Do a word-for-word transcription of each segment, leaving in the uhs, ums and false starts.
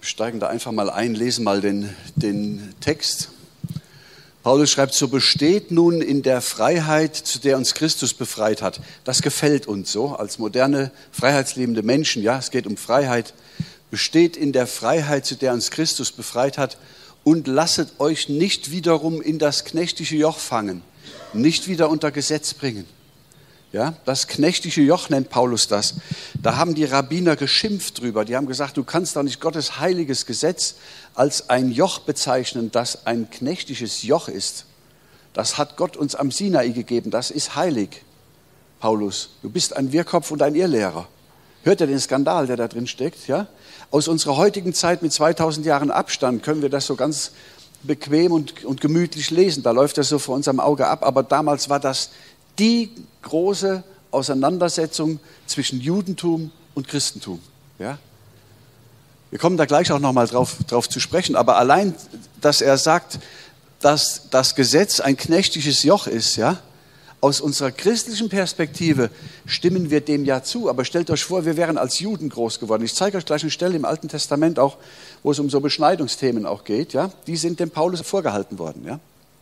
steigen da einfach mal ein, lesen mal den, den Text. Paulus schreibt, so besteht nun in der Freiheit, zu der uns Christus befreit hat. Das gefällt uns so, als moderne, freiheitsliebende Menschen. Ja, es geht um Freiheit. Besteht in der Freiheit, zu der uns Christus befreit hat, und lasset euch nicht wiederum in das knechtische Joch fangen, nicht wieder unter Gesetz bringen. Ja, das knechtische Joch nennt Paulus das. Da haben die Rabbiner geschimpft drüber. Die haben gesagt, du kannst doch nicht Gottes heiliges Gesetz als ein Joch bezeichnen, das ein knechtisches Joch ist. Das hat Gott uns am Sinai gegeben. Das ist heilig, Paulus. Du bist ein Wirrkopf und ein Irrlehrer. Hört ihr den Skandal, der da drin steckt? Ja? Aus unserer heutigen Zeit mit zweitausend Jahren Abstand können wir das so ganz bequem und, und gemütlich lesen. Da läuft das so vor unserem Auge ab. Aber damals war das die große Auseinandersetzung zwischen Judentum und Christentum. Ja? Wir kommen da gleich auch nochmal drauf, drauf zu sprechen. Aber allein, dass er sagt, dass das Gesetz ein knechtisches Joch ist, ja? Aus unserer christlichen Perspektive stimmen wir dem ja zu. Aber stellt euch vor, wir wären als Juden groß geworden. Ich zeige euch gleich eine Stelle im Alten Testament auch, wo es um so Beschneidungsthemen auch geht. Ja? Die sind dem Paulus vorgehalten worden. Ja?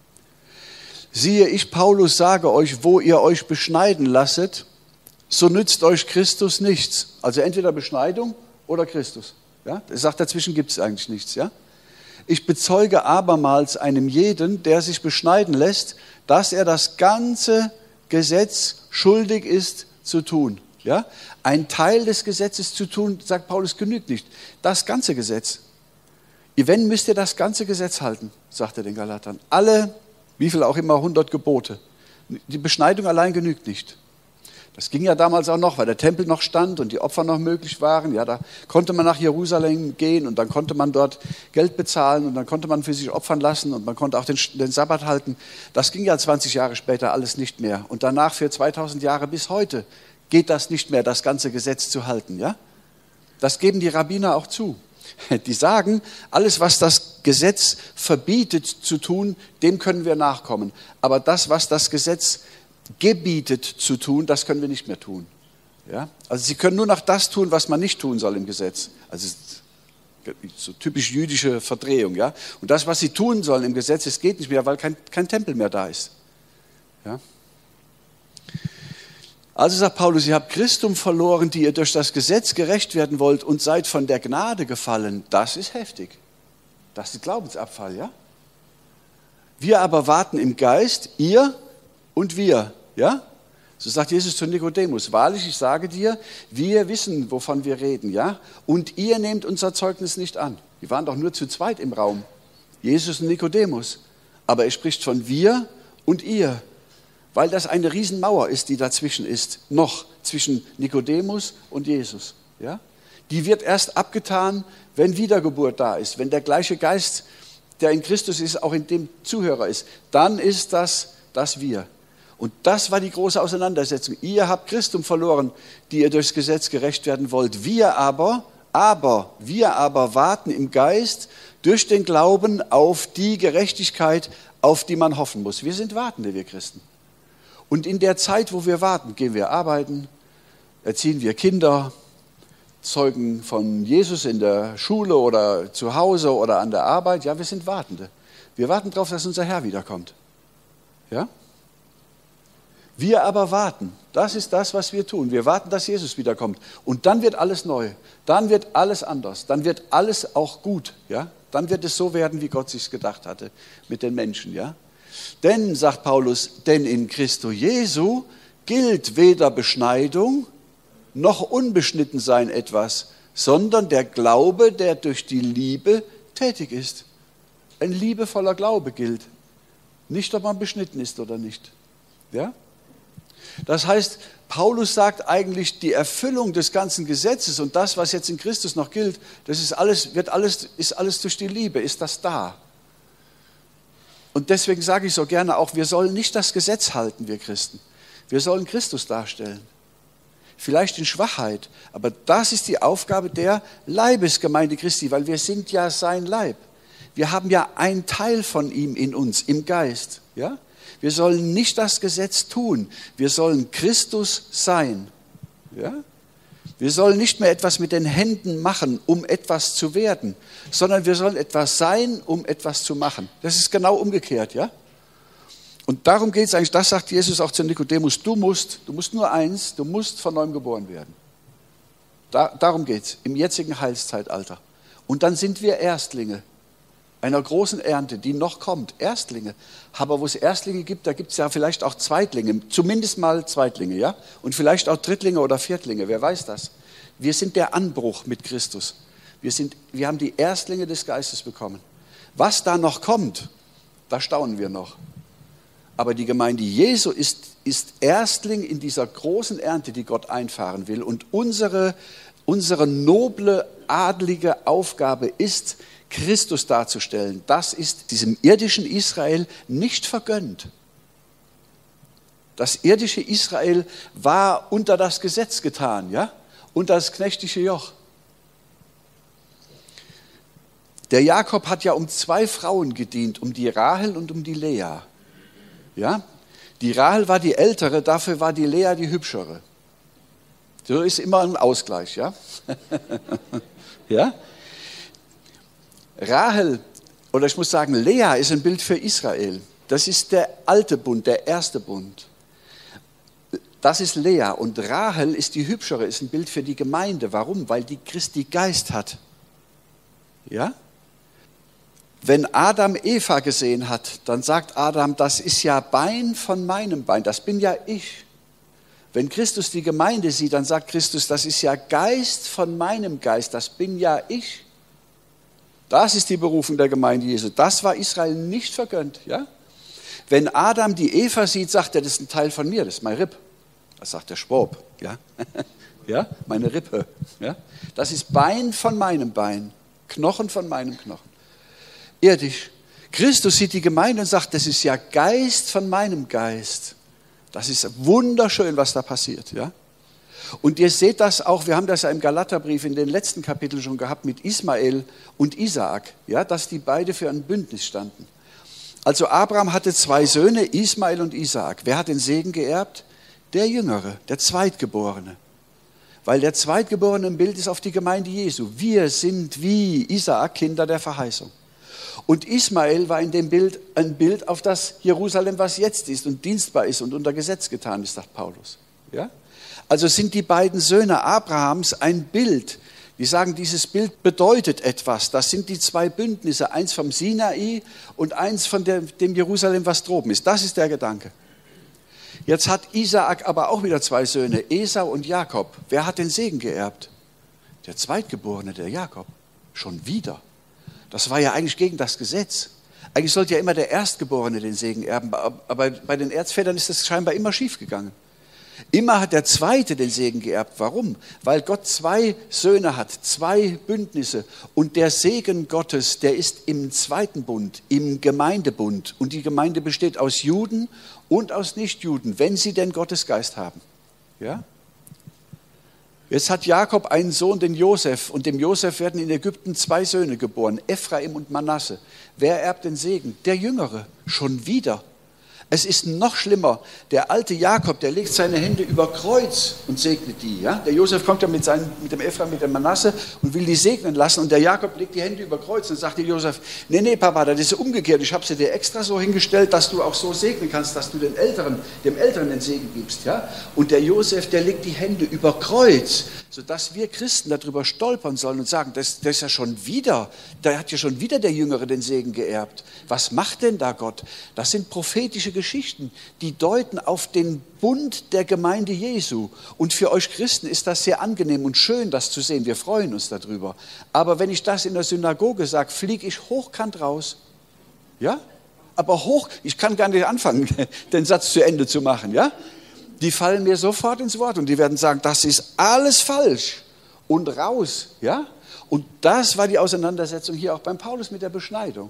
Siehe, ich, Paulus, sage euch, wo ihr euch beschneiden lasset, so nützt euch Christus nichts. Also entweder Beschneidung oder Christus. Ja? Er sagt, dazwischen gibt es eigentlich nichts. Ja? Ich bezeuge abermals einem jeden, der sich beschneiden lässt, dass er das ganze Gesetz schuldig ist zu tun. Ja? Ein Teil des Gesetzes zu tun, sagt Paulus, genügt nicht. Das ganze Gesetz. Wenn müsst ihr das ganze Gesetz halten, sagt er den Galatern. Alle, wie viel auch immer, hundert Gebote. Die Beschneidung allein genügt nicht. Das ging ja damals auch noch, weil der Tempel noch stand und die Opfer noch möglich waren. Ja, da konnte man nach Jerusalem gehen und dann konnte man dort Geld bezahlen und dann konnte man für sich opfern lassen und man konnte auch den, den Sabbat halten. Das ging ja zwanzig Jahre später alles nicht mehr. Und danach für zweitausend Jahre bis heute geht das nicht mehr, das ganze Gesetz zu halten. Ja? Das geben die Rabbiner auch zu. Die sagen, alles, was das Gesetz verbietet zu tun, dem können wir nachkommen. Aber das, was das Gesetz gebietet zu tun, das können wir nicht mehr tun. Ja? Also sie können nur noch das tun, was man nicht tun soll im Gesetz. Also so typisch jüdische Verdrehung. Ja? Und das, was sie tun sollen im Gesetz, das geht nicht mehr, weil kein, kein Tempel mehr da ist. Ja? Also sagt Paulus, ihr habt Christum verloren, die ihr durch das Gesetz gerecht werden wollt und seid von der Gnade gefallen. Das ist heftig. Das ist Glaubensabfall. Ja? Wir aber warten im Geist, ihr und wir, ja? So sagt Jesus zu Nikodemus, wahrlich, ich sage dir, wir wissen, wovon wir reden, ja? Und ihr nehmt unser Zeugnis nicht an. Die waren doch nur zu zweit im Raum, Jesus und Nikodemus. Aber er spricht von wir und ihr, weil das eine Riesenmauer ist, die dazwischen ist, noch zwischen Nikodemus und Jesus, ja? Die wird erst abgetan, wenn Wiedergeburt da ist, wenn der gleiche Geist, der in Christus ist, auch in dem Zuhörer ist. Dann ist das das Wir. Und das war die große Auseinandersetzung. Ihr habt Christum verloren, die ihr durchs Gesetz gerecht werden wollt. Wir aber, aber, wir aber warten im Geist durch den Glauben auf die Gerechtigkeit, auf die man hoffen muss. Wir sind Wartende, wir Christen. Und in der Zeit, wo wir warten, gehen wir arbeiten, erziehen wir Kinder, zeugen von Jesus in der Schule oder zu Hause oder an der Arbeit. Ja, wir sind Wartende. Wir warten darauf, dass unser Herr wiederkommt. Ja? Wir aber warten, das ist das, was wir tun. Wir warten, dass Jesus wiederkommt. Und dann wird alles neu, dann wird alles anders, dann wird alles auch gut. Ja? Dann wird es so werden, wie Gott sich gedacht hatte mit den Menschen. Ja? Denn, sagt Paulus, denn in Christo Jesu gilt weder Beschneidung noch Unbeschnittensein etwas, sondern der Glaube, der durch die Liebe tätig ist. Ein liebevoller Glaube gilt. Nicht, ob man beschnitten ist oder nicht. Ja? Das heißt, Paulus sagt eigentlich, die Erfüllung des ganzen Gesetzes und das, was jetzt in Christus noch gilt, das ist alles, wird alles, ist alles durch die Liebe, ist das da. Und deswegen sage ich so gerne auch, wir sollen nicht das Gesetz halten, wir Christen. Wir sollen Christus darstellen. Vielleicht in Schwachheit, aber das ist die Aufgabe der Leibesgemeinde Christi, weil wir sind ja sein Leib. Wir haben ja einen Teil von ihm in uns, im Geist. Ja? Wir sollen nicht das Gesetz tun, wir sollen Christus sein. Ja? Wir sollen nicht mehr etwas mit den Händen machen, um etwas zu werden, sondern wir sollen etwas sein, um etwas zu machen. Das ist genau umgekehrt, ja? Und darum geht es eigentlich, das sagt Jesus auch zu Nikodemus, du musst, du musst nur eins, du musst von neuem geboren werden. Da, darum geht es im jetzigen Heilszeitalter. Und dann sind wir Erstlinge einer großen Ernte, die noch kommt. Erstlinge. Aber wo es Erstlinge gibt, da gibt es ja vielleicht auch Zweitlinge, zumindest mal Zweitlinge, ja? Und vielleicht auch Drittlinge oder Viertlinge, wer weiß das? Wir sind der Anbruch mit Christus. Wir, sind, wir haben die Erstlinge des Geistes bekommen. Was da noch kommt, da staunen wir noch. Aber die Gemeinde Jesu ist, ist Erstling in dieser großen Ernte, die Gott einfahren will. Und unsere, unsere noble, adlige Aufgabe ist, Christus darzustellen. Das ist diesem irdischen Israel nicht vergönnt. Das irdische Israel war unter das Gesetz getan, ja? Unter das knechtische Joch. Der Jakob hat ja um zwei Frauen gedient, um die Rahel und um die Lea. Ja? Die Rahel war die ältere, dafür war die Lea die hübschere. So ist immer ein Ausgleich, ja? Ja? Rahel, oder ich muss sagen, Lea ist ein Bild für Israel. Das ist der alte Bund, der erste Bund. Das ist Lea und Rahel ist die hübschere, ist ein Bild für die Gemeinde. Warum? Weil die Christi Geist hat. Ja? Wenn Adam Eva gesehen hat, dann sagt Adam, das ist ja Bein von meinem Bein, das bin ja ich. Wenn Christus die Gemeinde sieht, dann sagt Christus, das ist ja Geist von meinem Geist, das bin ja ich. Das ist die Berufung der Gemeinde Jesu. Das war Israel nicht vergönnt. Ja? Wenn Adam die Eva sieht, sagt er, das ist ein Teil von mir, das ist mein Ripp. Das sagt der Schwab. Ja? Ja? Meine Rippe. Ja? Das ist Bein von meinem Bein, Knochen von meinem Knochen. Irdisch. Christus sieht die Gemeinde und sagt, das ist ja Geist von meinem Geist. Das ist wunderschön, was da passiert. Ja? Und ihr seht das auch, wir haben das ja im Galaterbrief in den letzten Kapiteln schon gehabt mit Ismael und Isaak, ja, dass die beide für ein Bündnis standen. Also Abraham hatte zwei Söhne, Ismael und Isaak. Wer hat den Segen geerbt? Der Jüngere, der Zweitgeborene. Weil der Zweitgeborene im Bild ist auf die Gemeinde Jesu. Wir sind wie Isaak Kinder der Verheißung. Und Ismael war in dem Bild ein Bild auf das Jerusalem, was jetzt ist und dienstbar ist und unter Gesetz getan ist, sagt Paulus. Ja? Also sind die beiden Söhne Abrahams ein Bild. Wir sagen, dieses Bild bedeutet etwas. Das sind die zwei Bündnisse, eins vom Sinai und eins von der, dem Jerusalem, was droben ist. Das ist der Gedanke. Jetzt hat Isaak aber auch wieder zwei Söhne, Esau und Jakob. Wer hat den Segen geerbt? Der Zweitgeborene, der Jakob. Schon wieder. Das war ja eigentlich gegen das Gesetz. Eigentlich sollte ja immer der Erstgeborene den Segen erben, aber bei den Erzvätern ist das scheinbar immer schiefgegangen. Immer hat der Zweite den Segen geerbt. Warum? Weil Gott zwei Söhne hat, zwei Bündnisse. Und der Segen Gottes, der ist im zweiten Bund, im Gemeindebund. Und die Gemeinde besteht aus Juden und aus Nichtjuden, wenn sie denn Gottes Geist haben. Ja? Jetzt hat Jakob einen Sohn, den Josef, und dem Josef werden in Ägypten zwei Söhne geboren, Ephraim und Manasse. Wer erbt den Segen? Der Jüngere, schon wieder. Es ist noch schlimmer. Der alte Jakob, der legt seine Hände über Kreuz und segnet die. Ja? Der Josef kommt ja mit, seinen, mit dem Ephraim, mit dem Manasse und will die segnen lassen. Und der Jakob legt die Hände über Kreuz und sagt der Josef, nee, nee, Papa, das ist umgekehrt. Ich habe sie dir extra so hingestellt, dass du auch so segnen kannst, dass du den Älteren, dem Älteren den Segen gibst. Ja? Und der Josef, der legt die Hände über Kreuz, sodass wir Christen darüber stolpern sollen und sagen, das, das ist ja schon wieder, da hat ja schon wieder der Jüngere den Segen geerbt. Was macht denn da Gott? Das sind prophetische Geschichten, die deuten auf den Bund der Gemeinde Jesu. Und für euch Christen ist das sehr angenehm und schön, das zu sehen. Wir freuen uns darüber. Aber wenn ich das in der Synagoge sage, fliege ich hochkant raus. Ja? Aber hoch, ich kann gar nicht anfangen, den Satz zu Ende zu machen. Ja? Die fallen mir sofort ins Wort und die werden sagen, das ist alles falsch und raus. Ja? Und das war die Auseinandersetzung hier auch beim Paulus mit der Beschneidung.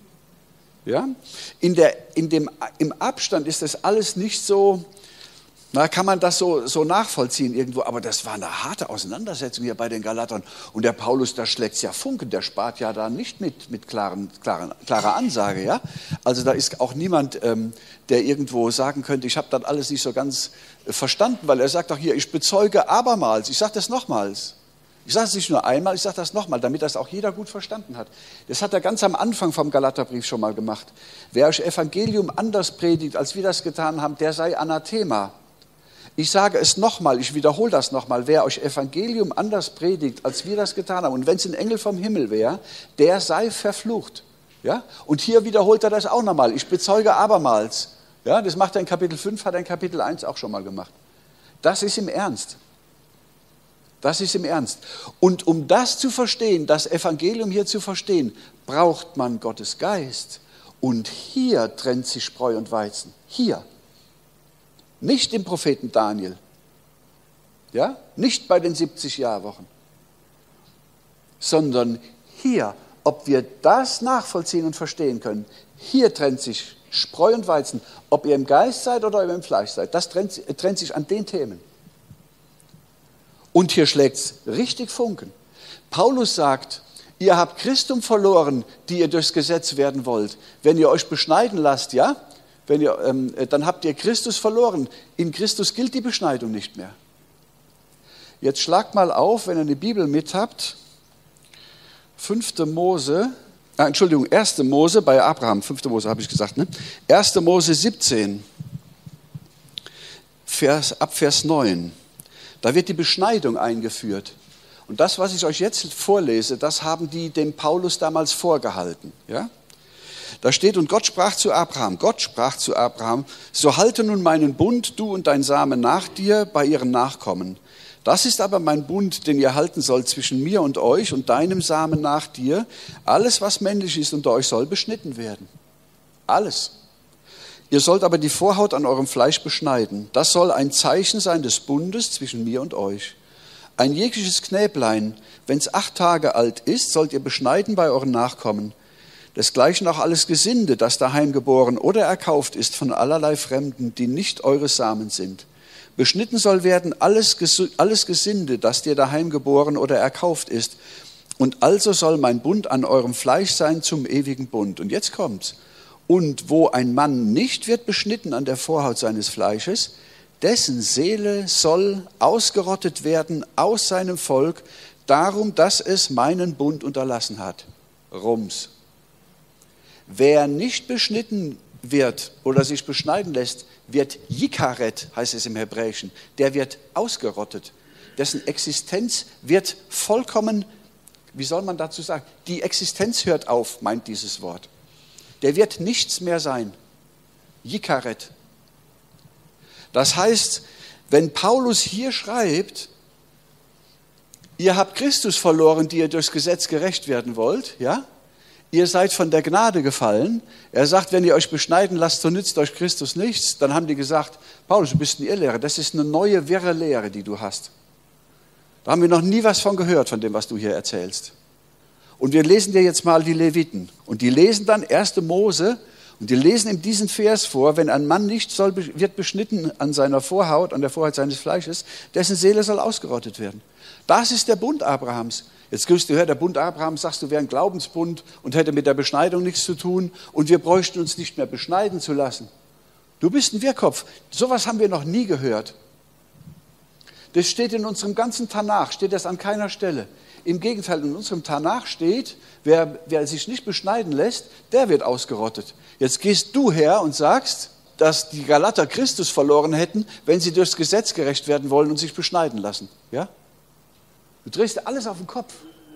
Ja? In der, in dem, im Abstand ist das alles nicht so, Na, kann man das so, so nachvollziehen irgendwo, aber das war eine harte Auseinandersetzung hier bei den Galatern. Und der Paulus, da schlägt es ja Funken, der spart ja da nicht mit, mit klaren, klaren, klarer Ansage. Ja? Also da ist auch niemand, ähm, der irgendwo sagen könnte, ich habe das alles nicht so ganz äh, verstanden, weil er sagt doch hier, ich bezeuge abermals, ich sage das nochmals. Ich sage es nicht nur einmal, ich sage das nochmal, damit das auch jeder gut verstanden hat. Das hat er ganz am Anfang vom Galaterbrief schon mal gemacht. Wer euch Evangelium anders predigt, als wir das getan haben, der sei Anathema. Ich sage es nochmal, ich wiederhole das nochmal, wer euch Evangelium anders predigt, als wir das getan haben, und wenn es ein Engel vom Himmel wäre, der sei verflucht. Ja? Und hier wiederholt er das auch nochmal, ich bezeuge abermals. Ja? Das macht er in Kapitel fünf, hat er in Kapitel eins auch schon mal gemacht. Das ist im Ernst. Das ist im Ernst. Und um das zu verstehen, das Evangelium hier zu verstehen, braucht man Gottes Geist. Und hier trennt sich Spreu und Weizen. Hier. Nicht im Propheten Daniel, ja? Nicht bei den siebzig Jahrwochen, sondern hier, ob wir das nachvollziehen und verstehen können, hier trennt sich Spreu und Weizen, ob ihr im Geist seid oder im Fleisch seid, das trennt, trennt sich an den Themen. Und hier schlägt es richtig Funken. Paulus sagt, ihr habt Christum verloren, die ihr durchs Gesetz werden wollt. Wenn ihr euch beschneiden lasst, ja? Wenn ihr, ähm, dann habt ihr Christus verloren. In Christus gilt die Beschneidung nicht mehr. Jetzt schlagt mal auf, wenn ihr eine Bibel mit habt, fünfte Mose, äh, Entschuldigung, erste Mose bei Abraham, fünfte Mose habe ich gesagt, ne? erste Mose siebzehn, Vers, ab Vers neun. Da wird die Beschneidung eingeführt. Und das, was ich euch jetzt vorlese, das haben die dem Paulus damals vorgehalten, ja? Da steht, und Gott sprach zu Abraham, Gott sprach zu Abraham, so halte nun meinen Bund, du und dein Same nach dir, bei ihren Nachkommen. Das ist aber mein Bund, den ihr halten sollt zwischen mir und euch und deinem Samen nach dir. Alles, was männlich ist unter euch, soll beschnitten werden. Alles. Ihr sollt aber die Vorhaut an eurem Fleisch beschneiden. Das soll ein Zeichen sein des Bundes zwischen mir und euch. Ein jegliches Knäblein, wenn es acht Tage alt ist, sollt ihr beschneiden bei euren Nachkommen. Desgleichen auch alles Gesinde, das daheim geboren oder erkauft ist von allerlei Fremden, die nicht eures Samen sind. Beschnitten soll werden alles, alles Gesinde, das dir daheim geboren oder erkauft ist. Und also soll mein Bund an eurem Fleisch sein zum ewigen Bund. Und jetzt kommt's. Und wo ein Mann nicht wird beschnitten an der Vorhaut seines Fleisches, dessen Seele soll ausgerottet werden aus seinem Volk, darum, dass es meinen Bund unterlassen hat. Rums. Wer nicht beschnitten wird oder sich beschneiden lässt, wird Jikaret, heißt es im Hebräischen, der wird ausgerottet. Dessen Existenz wird vollkommen, wie soll man dazu sagen, die Existenz hört auf, meint dieses Wort. Der wird nichts mehr sein. Jikaret. Das heißt, wenn Paulus hier schreibt, ihr habt Christus verloren, die ihr durchs Gesetz gerecht werden wollt, ja? Ihr seid von der Gnade gefallen. Er sagt, wenn ihr euch beschneiden lasst, so nützt euch Christus nichts. Dann haben die gesagt, Paulus, du bist ein Irrlehrer. Das ist eine neue, wirre Lehre, die du hast. Da haben wir noch nie was von gehört, von dem, was du hier erzählst. Und wir lesen dir jetzt mal die Leviten. Und die lesen dann erste Mose. Und die lesen in diesen Vers vor, wenn ein Mann nicht soll, wird beschnitten an seiner Vorhaut, an der Vorhaut seines Fleisches, dessen Seele soll ausgerottet werden. Das ist der Bund Abrahams. Jetzt kriegst du, der Bund Abrahams, sagst du, wäre ein Glaubensbund und hätte mit der Beschneidung nichts zu tun und wir bräuchten uns nicht mehr beschneiden zu lassen. Du bist ein Wirrkopf. Sowas haben wir noch nie gehört. Das steht in unserem ganzen Tanach, steht das an keiner Stelle. Im Gegenteil, in unserem Tanach steht, wer, wer sich nicht beschneiden lässt, der wird ausgerottet. Jetzt gehst du her und sagst, dass die Galater Christus verloren hätten, wenn sie durchs Gesetz gerecht werden wollen und sich beschneiden lassen. Ja? Du drehst alles auf den Kopf.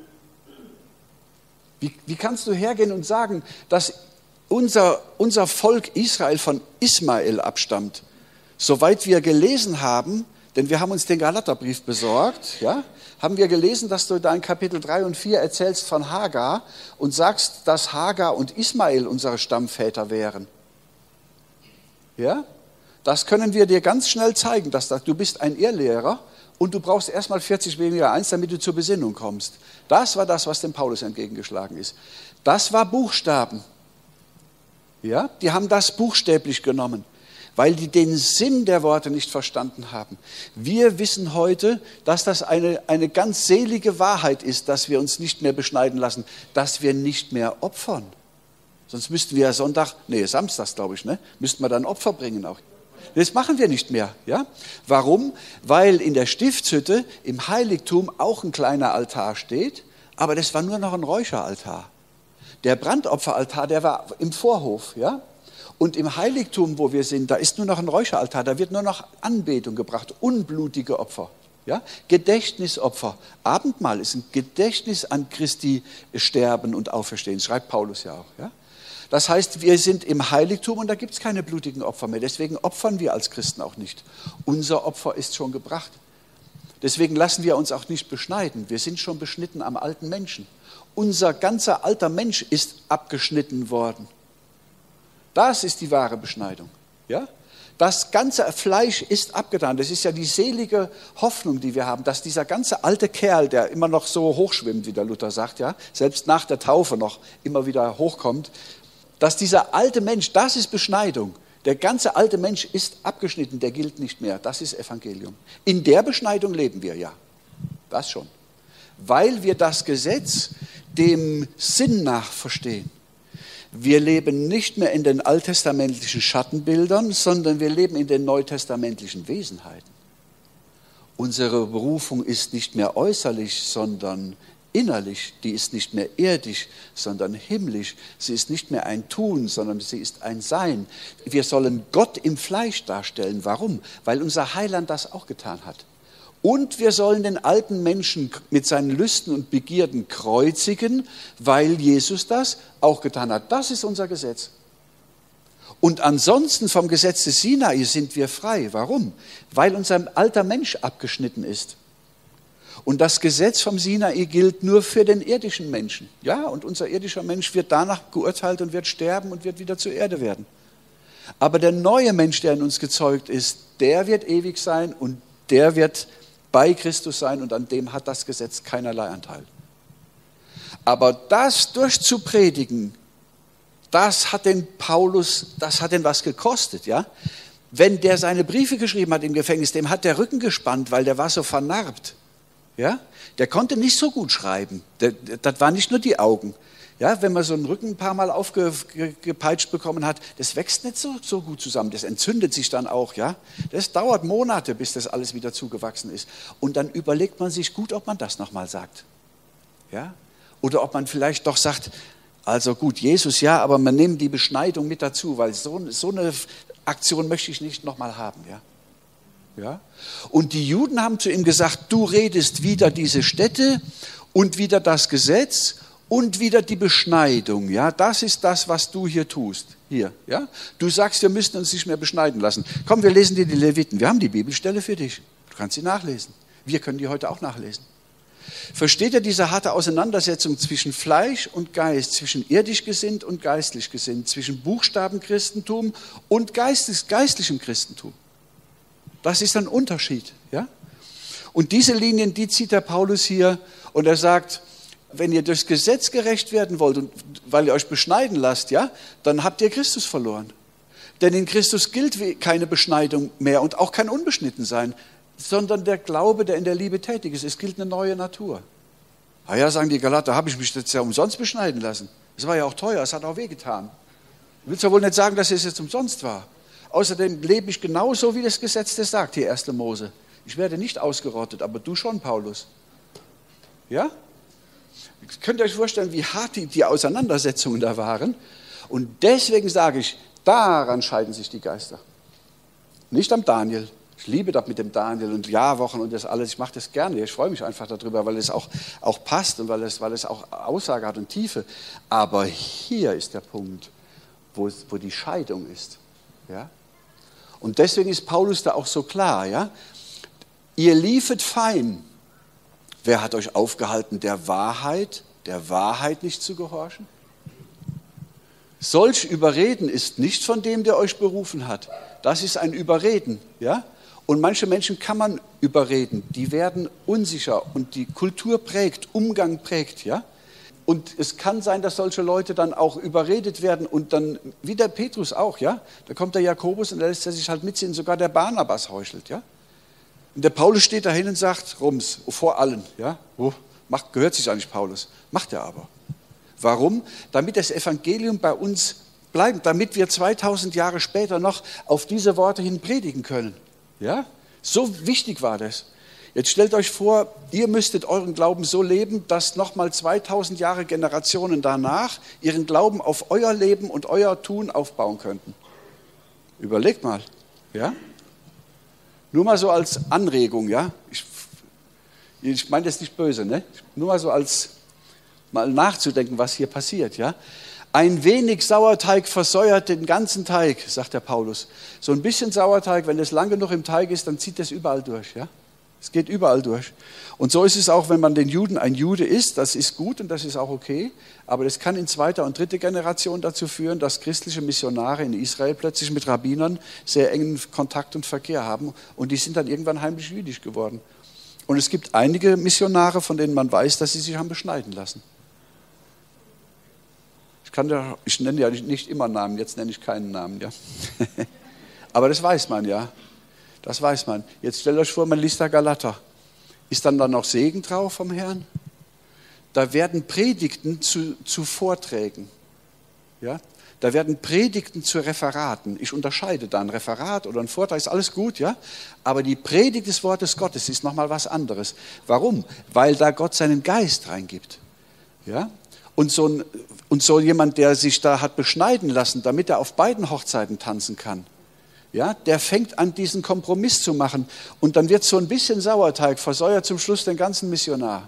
Wie, wie kannst du hergehen und sagen, dass unser, unser Volk Israel von Ismael abstammt? Soweit wir gelesen haben, denn wir haben uns den Galaterbrief besorgt, ja, haben wir gelesen, dass du da in Kapitel drei und vier erzählst von Hagar und sagst, dass Hagar und Ismael unsere Stammväter wären. Ja? Das können wir dir ganz schnell zeigen, dass das, du bist ein Irrlehrer und du brauchst erstmal vierzig weniger eins, damit du zur Besinnung kommst. Das war das, was dem Paulus entgegengeschlagen ist. Das war Buchstaben. Ja? Die haben das buchstäblich genommen. weil die den Sinn der Worte nicht verstanden haben. Wir wissen heute, dass das eine, eine ganz selige Wahrheit ist, dass wir uns nicht mehr beschneiden lassen, dass wir nicht mehr opfern. Sonst müssten wir ja Sonntag, nee, samstags glaube ich, ne, müssten wir dann Opfer bringen auch. Das machen wir nicht mehr. Ja? Warum? Weil in der Stiftshütte im Heiligtum auch ein kleiner Altar steht, aber das war nur noch ein Räucheraltar. Der Brandopferaltar, der war im Vorhof. Ja? Und im Heiligtum, wo wir sind, da ist nur noch ein Räucheraltar, da wird nur noch Anbetung gebracht, unblutige Opfer. Ja? Gedächtnisopfer. Abendmahl ist ein Gedächtnis an Christi Sterben und Auferstehen, schreibt Paulus ja auch. Ja? Das heißt, wir sind im Heiligtum und da gibt es keine blutigen Opfer mehr. Deswegen opfern wir als Christen auch nicht. Unser Opfer ist schon gebracht. Deswegen lassen wir uns auch nicht beschneiden. Wir sind schon beschnitten am alten Menschen. Unser ganzer alter Mensch ist abgeschnitten worden. Das ist die wahre Beschneidung. Ja? Das ganze Fleisch ist abgetan. Das ist ja die selige Hoffnung, die wir haben, dass dieser ganze alte Kerl, der immer noch so hochschwimmt, wie der Luther sagt, ja, selbst nach der Taufe noch immer wieder hochkommt, dass dieser alte Mensch, das ist Beschneidung. Der ganze alte Mensch ist abgeschnitten, der gilt nicht mehr. Das ist Evangelium. In der Beschneidung leben wir, ja. Das schon. Weil wir das Gesetz dem Sinn nach verstehen. Wir leben nicht mehr in den alttestamentlichen Schattenbildern, sondern wir leben in den neutestamentlichen Wesenheiten. Unsere Berufung ist nicht mehr äußerlich, sondern innerlich. Die ist nicht mehr irdisch, sondern himmlisch. Sie ist nicht mehr ein Tun, sondern sie ist ein Sein. Wir sollen Gott im Fleisch darstellen. Warum? Weil unser Heiland das auch getan hat. Und wir sollen den alten Menschen mit seinen Lüsten und Begierden kreuzigen, weil Jesus das auch getan hat. Das ist unser Gesetz. Und ansonsten vom Gesetz des Sinai sind wir frei. Warum? Weil unser alter Mensch abgeschnitten ist. Und das Gesetz vom Sinai gilt nur für den irdischen Menschen. Ja, und unser irdischer Mensch wird danach geurteilt und wird sterben und wird wieder zur Erde werden. Aber der neue Mensch, der in uns gezeugt ist, der wird ewig sein und der wird bei Christus sein und an dem hat das Gesetz keinerlei Anteil. Aber das durchzupredigen, das hat den Paulus, das hat ihn was gekostet, ja. Wenn der seine Briefe geschrieben hat im Gefängnis, dem hat der Rücken gespannt, weil der war so vernarbt. Ja? Der konnte nicht so gut schreiben. Der, das waren nicht nur die Augen. Ja? Wenn man so einen Rücken ein paar Mal aufgepeitscht bekommen hat, das wächst nicht so, so gut zusammen. Das entzündet sich dann auch. Ja? Das dauert Monate, bis das alles wieder zugewachsen ist. Und dann überlegt man sich gut, ob man das nochmal sagt. Ja? Oder ob man vielleicht doch sagt, also gut, Jesus ja, aber man nimmt die Beschneidung mit dazu, weil so, so eine Aktion möchte ich nicht nochmal haben. Ja? Ja? Und die Juden haben zu ihm gesagt, du redest wieder diese Städte und wieder das Gesetz und wieder die Beschneidung. Ja? Das ist das, was du hier tust. Hier, ja? Du sagst, wir müssen uns nicht mehr beschneiden lassen. Komm, wir lesen dir die Leviten. Wir haben die Bibelstelle für dich. Du kannst sie nachlesen. Wir können die heute auch nachlesen. Versteht ihr diese harte Auseinandersetzung zwischen Fleisch und Geist, zwischen irdisch gesinnt und geistlich gesinnt, zwischen Buchstabenchristentum und geistes, geistlichem Christentum? Das ist ein Unterschied. Ja? Und diese Linien, die zieht der Paulus hier und er sagt, wenn ihr durchs Gesetz gerecht werden wollt und weil ihr euch beschneiden lasst, ja, dann habt ihr Christus verloren. Denn in Christus gilt keine Beschneidung mehr und auch kein Unbeschnittensein, sondern der Glaube, der in der Liebe tätig ist. Es gilt eine neue Natur. Ah ja, sagen die Galater, da habe ich mich jetzt ja umsonst beschneiden lassen. Das war ja auch teuer, es hat auch wehgetan. Du willst ja wohl nicht sagen, dass es jetzt umsonst war. Außerdem lebe ich genauso, wie das Gesetz das sagt, hier erste Mose. Ich werde nicht ausgerottet, aber du schon, Paulus. Ja? Könnt ihr euch vorstellen, wie hart die, die Auseinandersetzungen da waren? Und deswegen sage ich, daran scheiden sich die Geister. Nicht am Daniel. Ich liebe das mit dem Daniel und Jahrwochen und das alles. Ich mache das gerne. Ich freue mich einfach darüber, weil es auch, auch passt und weil es, weil es auch Aussage hat und Tiefe. Aber hier ist der Punkt, wo, es, wo die Scheidung ist. Ja? Und deswegen ist Paulus da auch so klar. Ja? Ihr liefet fein. Wer hat euch aufgehalten, der Wahrheit, der Wahrheit nicht zu gehorchen? Solch Überreden ist nicht von dem, der euch berufen hat. Das ist ein Überreden. Ja? Und manche Menschen kann man überreden. Die werden unsicher und die Kultur prägt, Umgang prägt. Ja? Und es kann sein, dass solche Leute dann auch überredet werden und dann, wie der Petrus auch, ja, da kommt der Jakobus und da lässt er sich halt mitziehen, sogar der Barnabas heuchelt, ja. Und der Paulus steht dahin und sagt, Rums, vor allen, ja, oh, macht, gehört sich eigentlich Paulus, macht er aber. Warum? Damit das Evangelium bei uns bleibt, damit wir zweitausend Jahre später noch auf diese Worte hin predigen können, ja. So wichtig war das. Jetzt stellt euch vor, ihr müsstet euren Glauben so leben, dass nochmal zweitausend Jahre Generationen danach ihren Glauben auf euer Leben und euer Tun aufbauen könnten. Überlegt mal, ja? Nur mal so als Anregung, ja? Ich, ich meine das nicht böse, ne? Nur mal so als mal nachzudenken, was hier passiert, ja? Ein wenig Sauerteig versäuert den ganzen Teig, sagt der Paulus. So ein bisschen Sauerteig, wenn es lang genug im Teig ist, dann zieht das überall durch, ja? Es geht überall durch. Und so ist es auch, wenn man den Juden ein Jude ist, das ist gut und das ist auch okay, aber das kann in zweiter und dritter Generation dazu führen, dass christliche Missionare in Israel plötzlich mit Rabbinern sehr engen Kontakt und Verkehr haben und die sind dann irgendwann heimlich jüdisch geworden. Und es gibt einige Missionare, von denen man weiß, dass sie sich haben beschneiden lassen. Ich, kann ja, ich nenne ja nicht immer Namen, jetzt nenne ich keinen Namen, ja. Aber das weiß man, ja. Das weiß man. Jetzt stellt euch vor, man liest da Galater. Ist dann da noch Segen drauf vom Herrn? Da werden Predigten zu, zu Vorträgen. Ja? Da werden Predigten zu Referaten. Ich unterscheide da ein Referat oder ein Vortrag, ist alles gut, ja? Aber die Predigt des Wortes Gottes ist nochmal was anderes. Warum? Weil da Gott seinen Geist reingibt. Ja? Und so, ein, und so jemand, der sich da hat beschneiden lassen, damit er auf beiden Hochzeiten tanzen kann, ja, der fängt an, diesen Kompromiss zu machen. Und dann wird so ein bisschen Sauerteig, versäuert zum Schluss den ganzen Missionar.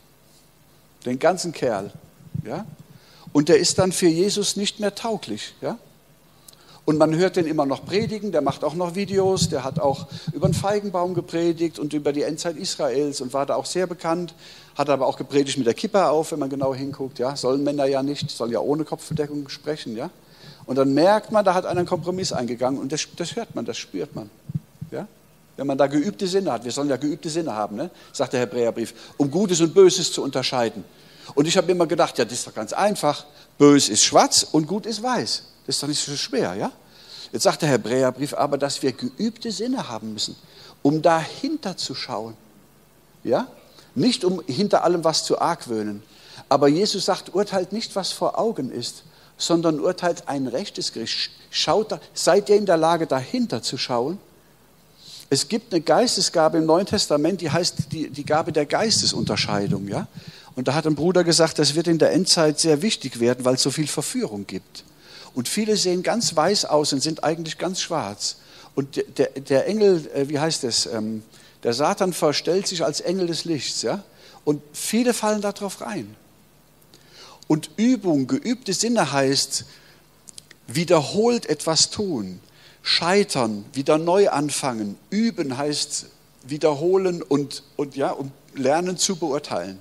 Den ganzen Kerl. Ja? Und der ist dann für Jesus nicht mehr tauglich. Ja? Und man hört den immer noch predigen, der macht auch noch Videos, der hat auch über den Feigenbaum gepredigt und über die Endzeit Israels und war da auch sehr bekannt. Hat aber auch gepredigt mit der Kippa auf, wenn man genau hinguckt. Ja? Sollen Männer ja nicht, sollen ja ohne Kopfbedeckung sprechen, ja. Und dann merkt man, da hat einer einen Kompromiss eingegangen und das, das hört man, das spürt man. Ja? Wenn man da geübte Sinne hat, wir sollen ja geübte Sinne haben, ne? Sagt der Hebräerbrief, um Gutes und Böses zu unterscheiden. Und ich habe immer gedacht, ja, das ist doch ganz einfach, bös ist schwarz und gut ist weiß. Das ist doch nicht so schwer, ja? Jetzt sagt der Hebräerbrief aber, dass wir geübte Sinne haben müssen, um dahinter zu schauen. Ja? Nicht um hinter allem was zu argwöhnen. Aber Jesus sagt, urteilt nicht, was vor Augen ist, sondern urteilt ein rechtes Gericht. Schaut da, seid ihr in der Lage, dahinter zu schauen? Es gibt eine Geistesgabe im Neuen Testament, die heißt die, die Gabe der Geistesunterscheidung. Ja? Und da hat ein Bruder gesagt, das wird in der Endzeit sehr wichtig werden, weil es so viel Verführung gibt. Und viele sehen ganz weiß aus und sind eigentlich ganz schwarz. Und der, der Engel, wie heißt das, der Satan verstellt sich als Engel des Lichts. Ja? Und viele fallen darauf rein. Und Übung, geübte Sinne heißt, wiederholt etwas tun, scheitern, wieder neu anfangen. Üben heißt wiederholen und, und, ja, und lernen zu beurteilen.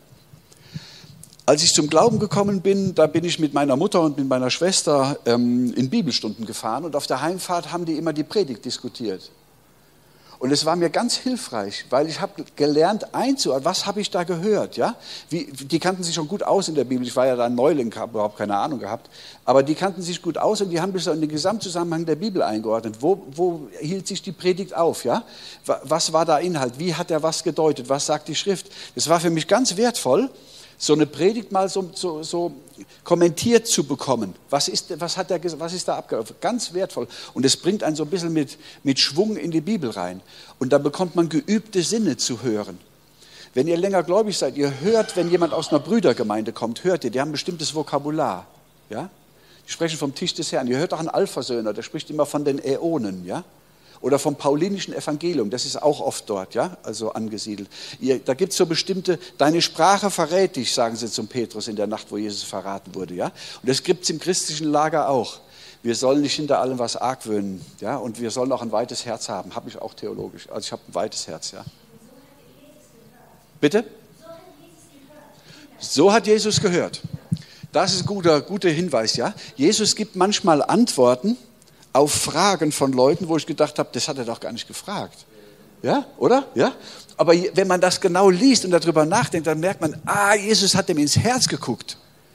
Als ich zum Glauben gekommen bin, da bin ich mit meiner Mutter und mit meiner Schwester ähm, in Bibelstunden gefahren und auf der Heimfahrt haben die immer die Predigt diskutiert. Und es war mir ganz hilfreich, weil ich habe gelernt einzuordnen, was habe ich da gehört, ja? Wie, die kannten sich schon gut aus in der Bibel, ich war ja da ein Neuling, habe überhaupt keine Ahnung gehabt, aber die kannten sich gut aus und die haben bis in den Gesamtzusammenhang der Bibel eingeordnet. Wo, wo hielt sich die Predigt auf, ja? Was war da Inhalt, wie hat er was gedeutet, was sagt die Schrift? Das war für mich ganz wertvoll, so eine Predigt mal so, so, so kommentiert zu bekommen. Was ist, was hat der, was ist da abgelaufen? Ganz wertvoll. Und es bringt einen so ein bisschen mit, mit Schwung in die Bibel rein. Und da bekommt man geübte Sinne zu hören. Wenn ihr länger gläubig seid, ihr hört, wenn jemand aus einer Brüdergemeinde kommt, hört ihr, die haben ein bestimmtes Vokabular. Ja? Die sprechen vom Tisch des Herrn. Ihr hört auch einen Alphasöhner, der spricht immer von den Äonen, ja? Oder vom paulinischen Evangelium, das ist auch oft dort, ja, also angesiedelt. Ihr, da gibt es so bestimmte, deine Sprache verrät dich, sagen sie zum Petrus in der Nacht, wo Jesus verraten wurde, ja. Und das gibt es im christlichen Lager auch. Wir sollen nicht hinter allem was argwöhnen, ja, und wir sollen auch ein weites Herz haben, habe ich auch theologisch, also ich habe ein weites Herz, ja. Bitte? So hat Jesus gehört. Das ist ein guter, guter Hinweis, ja. Jesus gibt manchmal Antworten auf Fragen von Leuten, wo ich gedacht habe, das hat er doch gar nicht gefragt. Ja, oder? Ja? Aber wenn man das genau liest und darüber nachdenkt, dann merkt man, ah, Jesus hat dem ins Herz geguckt.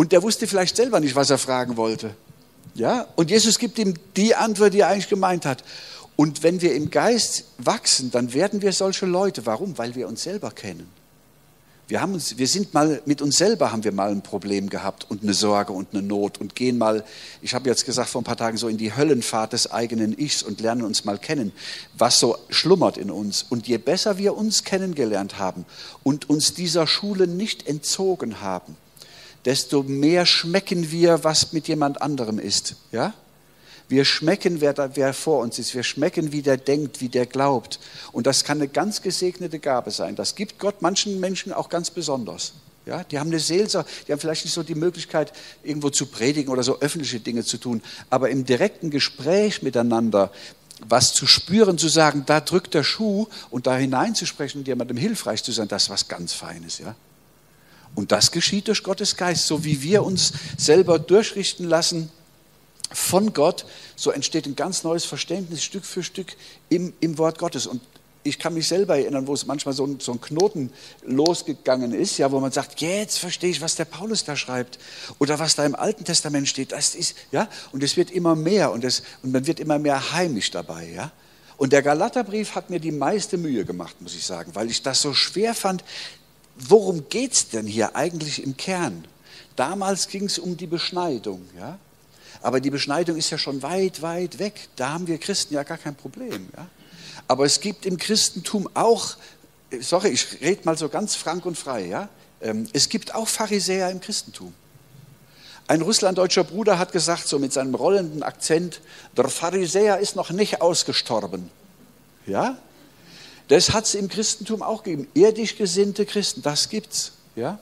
Und der wusste vielleicht selber nicht, was er fragen wollte. Ja? Und Jesus gibt ihm die Antwort, die er eigentlich gemeint hat. Und wenn wir im Geist wachsen, dann werden wir solche Leute. Warum? Weil wir uns selber kennen. Wir, haben uns, wir sind mal, mit uns selber haben wir mal ein Problem gehabt und eine Sorge und eine Not und gehen mal, ich habe jetzt gesagt vor ein paar Tagen, so in die Höllenfahrt des eigenen Ichs und lernen uns mal kennen, was so schlummert in uns. Und je besser wir uns kennengelernt haben und uns dieser Schule nicht entzogen haben, desto mehr schmecken wir, was mit jemand anderem ist. Ja? Wir schmecken, wer, da, wer vor uns ist. Wir schmecken, wie der denkt, wie der glaubt. Und das kann eine ganz gesegnete Gabe sein. Das gibt Gott manchen Menschen auch ganz besonders. Ja? Die haben eine Seelsorge, die haben vielleicht nicht so die Möglichkeit, irgendwo zu predigen oder so öffentliche Dinge zu tun. Aber im direkten Gespräch miteinander was zu spüren, zu sagen, da drückt der Schuh und da hineinzusprechen und jemandem hilfreich zu sein, das ist was ganz Feines. Ja? Und das geschieht durch Gottes Geist, so wie wir uns selber durchrichten lassen von Gott, so entsteht ein ganz neues Verständnis Stück für Stück im, im Wort Gottes. Und ich kann mich selber erinnern, wo es manchmal so ein, so ein Knoten losgegangen ist, ja, wo man sagt, jetzt verstehe ich, was der Paulus da schreibt oder was da im Alten Testament steht. Das ist, ja, und es wird immer mehr und, das, und man wird immer mehr heimisch dabei. Ja. Und der Galaterbrief hat mir die meiste Mühe gemacht, muss ich sagen, weil ich das so schwer fand. Worum geht es denn hier eigentlich im Kern? Damals ging es um die Beschneidung, ja. Aber die Beschneidung ist ja schon weit, weit weg. Da haben wir Christen ja gar kein Problem. Ja? Aber es gibt im Christentum auch, sorry, ich rede mal so ganz frank und frei, ja? Es gibt auch Pharisäer im Christentum. Ein russlanddeutscher Bruder hat gesagt, so mit seinem rollenden Akzent, der Pharisäer ist noch nicht ausgestorben. Ja? Das hat es im Christentum auch gegeben. Irdisch gesinnte Christen, das gibt's. Ja?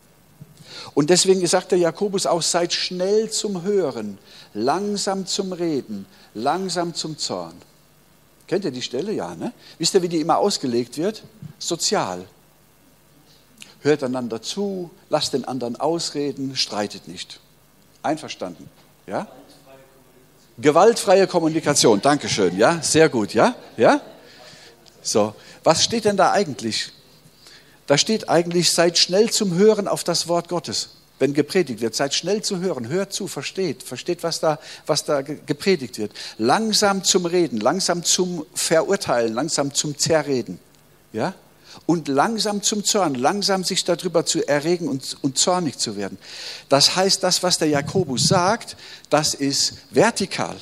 Und deswegen sagt der Jakobus auch, seid schnell zum Hören, langsam zum Reden, langsam zum Zorn. Kennt ihr die Stelle? Ja, ne? Wisst ihr, wie die immer ausgelegt wird? Sozial. Hört einander zu, lasst den anderen ausreden, streitet nicht. Einverstanden? Ja? Gewaltfreie Kommunikation, Dankeschön, ja, sehr gut, ja? Ja? So, was steht denn da eigentlich? Da steht eigentlich, seid schnell zum Hören auf das Wort Gottes, wenn gepredigt wird. Seid schnell zu hören, hört zu, versteht, versteht, was da, was da gepredigt wird. Langsam zum Reden, langsam zum Verurteilen, langsam zum Zerreden. Ja? Und langsam zum Zorn, langsam sich darüber zu erregen und, und zornig zu werden. Das heißt, das, was der Jakobus sagt, das ist vertikal.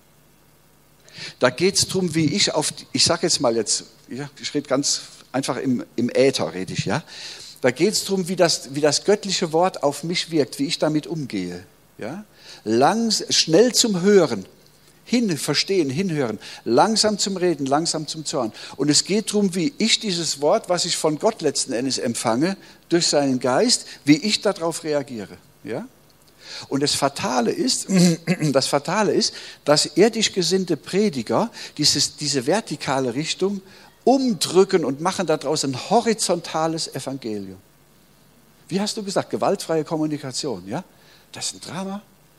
Da geht es darum, wie ich auf, ich sage jetzt mal jetzt, ich rede ganz einfach im, im Äther, rede ich, ja. Da geht es darum, wie das, wie das göttliche Wort auf mich wirkt, wie ich damit umgehe. Ja? Langs, schnell zum Hören, hin, verstehen, hinhören, langsam zum Reden, langsam zum Zorn. Und es geht darum, wie ich dieses Wort, was ich von Gott letzten Endes empfange, durch seinen Geist, wie ich darauf reagiere. Ja? Und das Fatale ist, das Fatale ist, dass irdisch gesinnte Prediger dieses, diese vertikale Richtung umdrücken und machen daraus ein horizontales Evangelium. Wie hast du gesagt? Gewaltfreie Kommunikation, ja? Das ist ein Drama.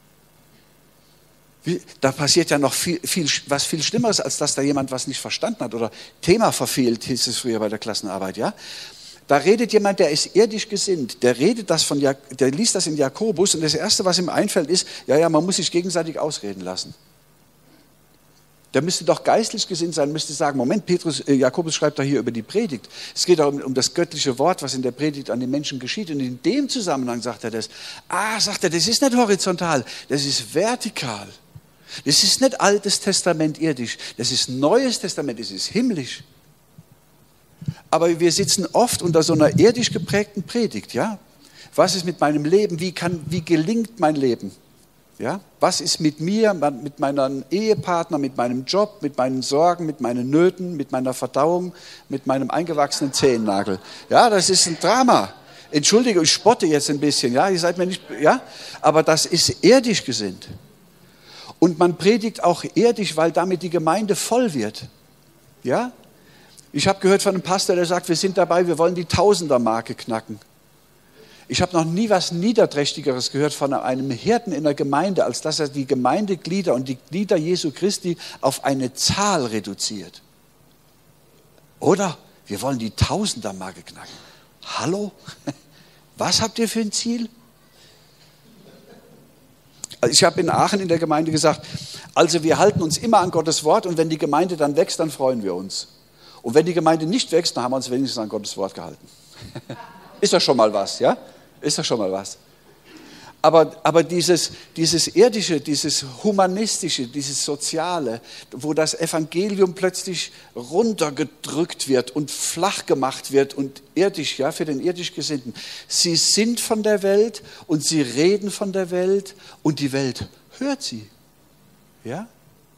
Wie, da passiert ja noch viel, viel, was viel Schlimmeres, als dass da jemand was nicht verstanden hat oder Thema verfehlt, hieß es früher bei der Klassenarbeit, ja? Da redet jemand, der ist irdisch gesinnt, der redet das von, der liest das in Jakobus und das Erste, was ihm einfällt, ist, ja, ja, man muss sich gegenseitig ausreden lassen. Der müsste doch geistlich gesinnt sein, müsste sagen, Moment, Petrus, äh, Jakobus schreibt da hier über die Predigt. Es geht auch um, um das göttliche Wort, was in der Predigt an den Menschen geschieht. Und in dem Zusammenhang sagt er das. Ah, sagt er, das ist nicht horizontal, das ist vertikal. Das ist nicht Altes Testament irdisch, das ist Neues Testament, das ist himmlisch. Aber wir sitzen oft unter so einer irdisch geprägten Predigt. Ja? Was ist mit meinem Leben? Wie, kann, wie gelingt mein Leben? Ja? Was ist mit mir, mit meinem Ehepartner, mit meinem Job, mit meinen Sorgen, mit meinen Nöten, mit meiner Verdauung, mit meinem eingewachsenen Zehennagel? Ja, das ist ein Drama. Entschuldige, ich spotte jetzt ein bisschen, ja, ihr seid mir nicht, ja, aber das ist irdisch gesinnt. Und man predigt auch irdisch, weil damit die Gemeinde voll wird. Ja? Ich habe gehört von einem Pastor, der sagt, wir sind dabei, wir wollen die Tausender-Marke knacken. Ich habe noch nie was Niederträchtigeres gehört von einem Hirten in der Gemeinde, als dass er die Gemeindeglieder und die Glieder Jesu Christi auf eine Zahl reduziert. Oder wir wollen die Tausender-Marke knacken. Hallo? Was habt ihr für ein Ziel? Also ich habe in Aachen in der Gemeinde gesagt, also wir halten uns immer an Gottes Wort und wenn die Gemeinde dann wächst, dann freuen wir uns. Und wenn die Gemeinde nicht wächst, dann haben wir uns wenigstens an Gottes Wort gehalten. Ist doch schon mal was, ja? Ist doch schon mal was. Aber, aber dieses, dieses Irdische, dieses Humanistische, dieses Soziale, wo das Evangelium plötzlich runtergedrückt wird und flach gemacht wird und irdisch, ja, für den irdisch Gesinnten. Sie sind von der Welt und sie reden von der Welt und die Welt hört sie. Ja?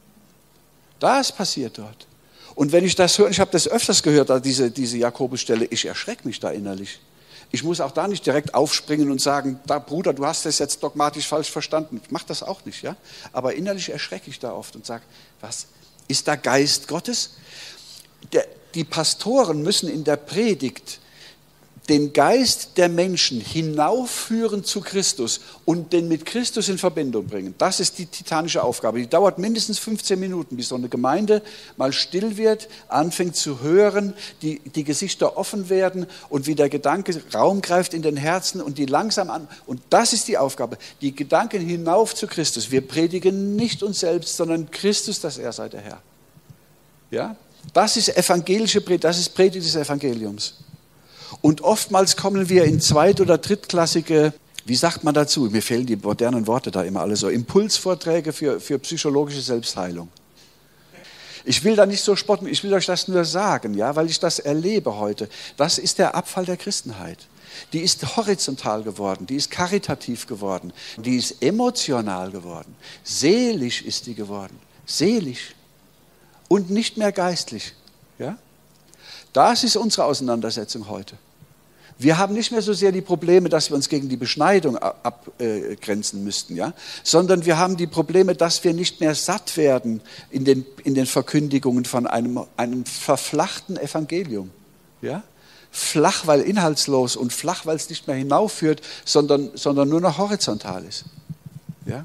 Das passiert dort. Und wenn ich das höre, ich habe das öfters gehört, diese, diese Jakobusstelle, ich erschrecke mich da innerlich. Ich muss auch da nicht direkt aufspringen und sagen, da, Bruder, du hast das jetzt dogmatisch falsch verstanden. Ich mache das auch nicht, ja. Aber innerlich erschrecke ich da oft und sage, was, ist da Geist Gottes? Der, die Pastoren müssen in der Predigt den Geist der Menschen hinaufführen zu Christus und den mit Christus in Verbindung bringen. Das ist die titanische Aufgabe. Die dauert mindestens fünfzehn Minuten, bis so eine Gemeinde mal still wird, anfängt zu hören, die, die Gesichter offen werden und wie der Gedanke Raum greift in den Herzen und die langsam an. Und das ist die Aufgabe, die Gedanken hinauf zu Christus. Wir predigen nicht uns selbst, sondern Christus, dass er sei der Herr. Ja? Das ist evangelische Predigt, das ist Predigt des Evangeliums. Und oftmals kommen wir in zweit- oder drittklassige, wie sagt man dazu, mir fehlen die modernen Worte da immer alle so, Impulsvorträge für, für psychologische Selbstheilung. Ich will da nicht so spotten, ich will euch das nur sagen, ja, weil ich das erlebe heute. Das ist der Abfall der Christenheit. Die ist horizontal geworden, die ist karitativ geworden, die ist emotional geworden, seelisch ist die geworden, seelisch und nicht mehr geistlich, ja. Das ist unsere Auseinandersetzung heute. Wir haben nicht mehr so sehr die Probleme, dass wir uns gegen die Beschneidung abgrenzen müssten, ja? Sondern wir haben die Probleme, dass wir nicht mehr satt werden in den, in den Verkündigungen von einem, einem verflachten Evangelium. Ja? Flach, weil inhaltslos und flach, weil es nicht mehr hinaufführt, sondern, sondern nur noch horizontal ist. Ja?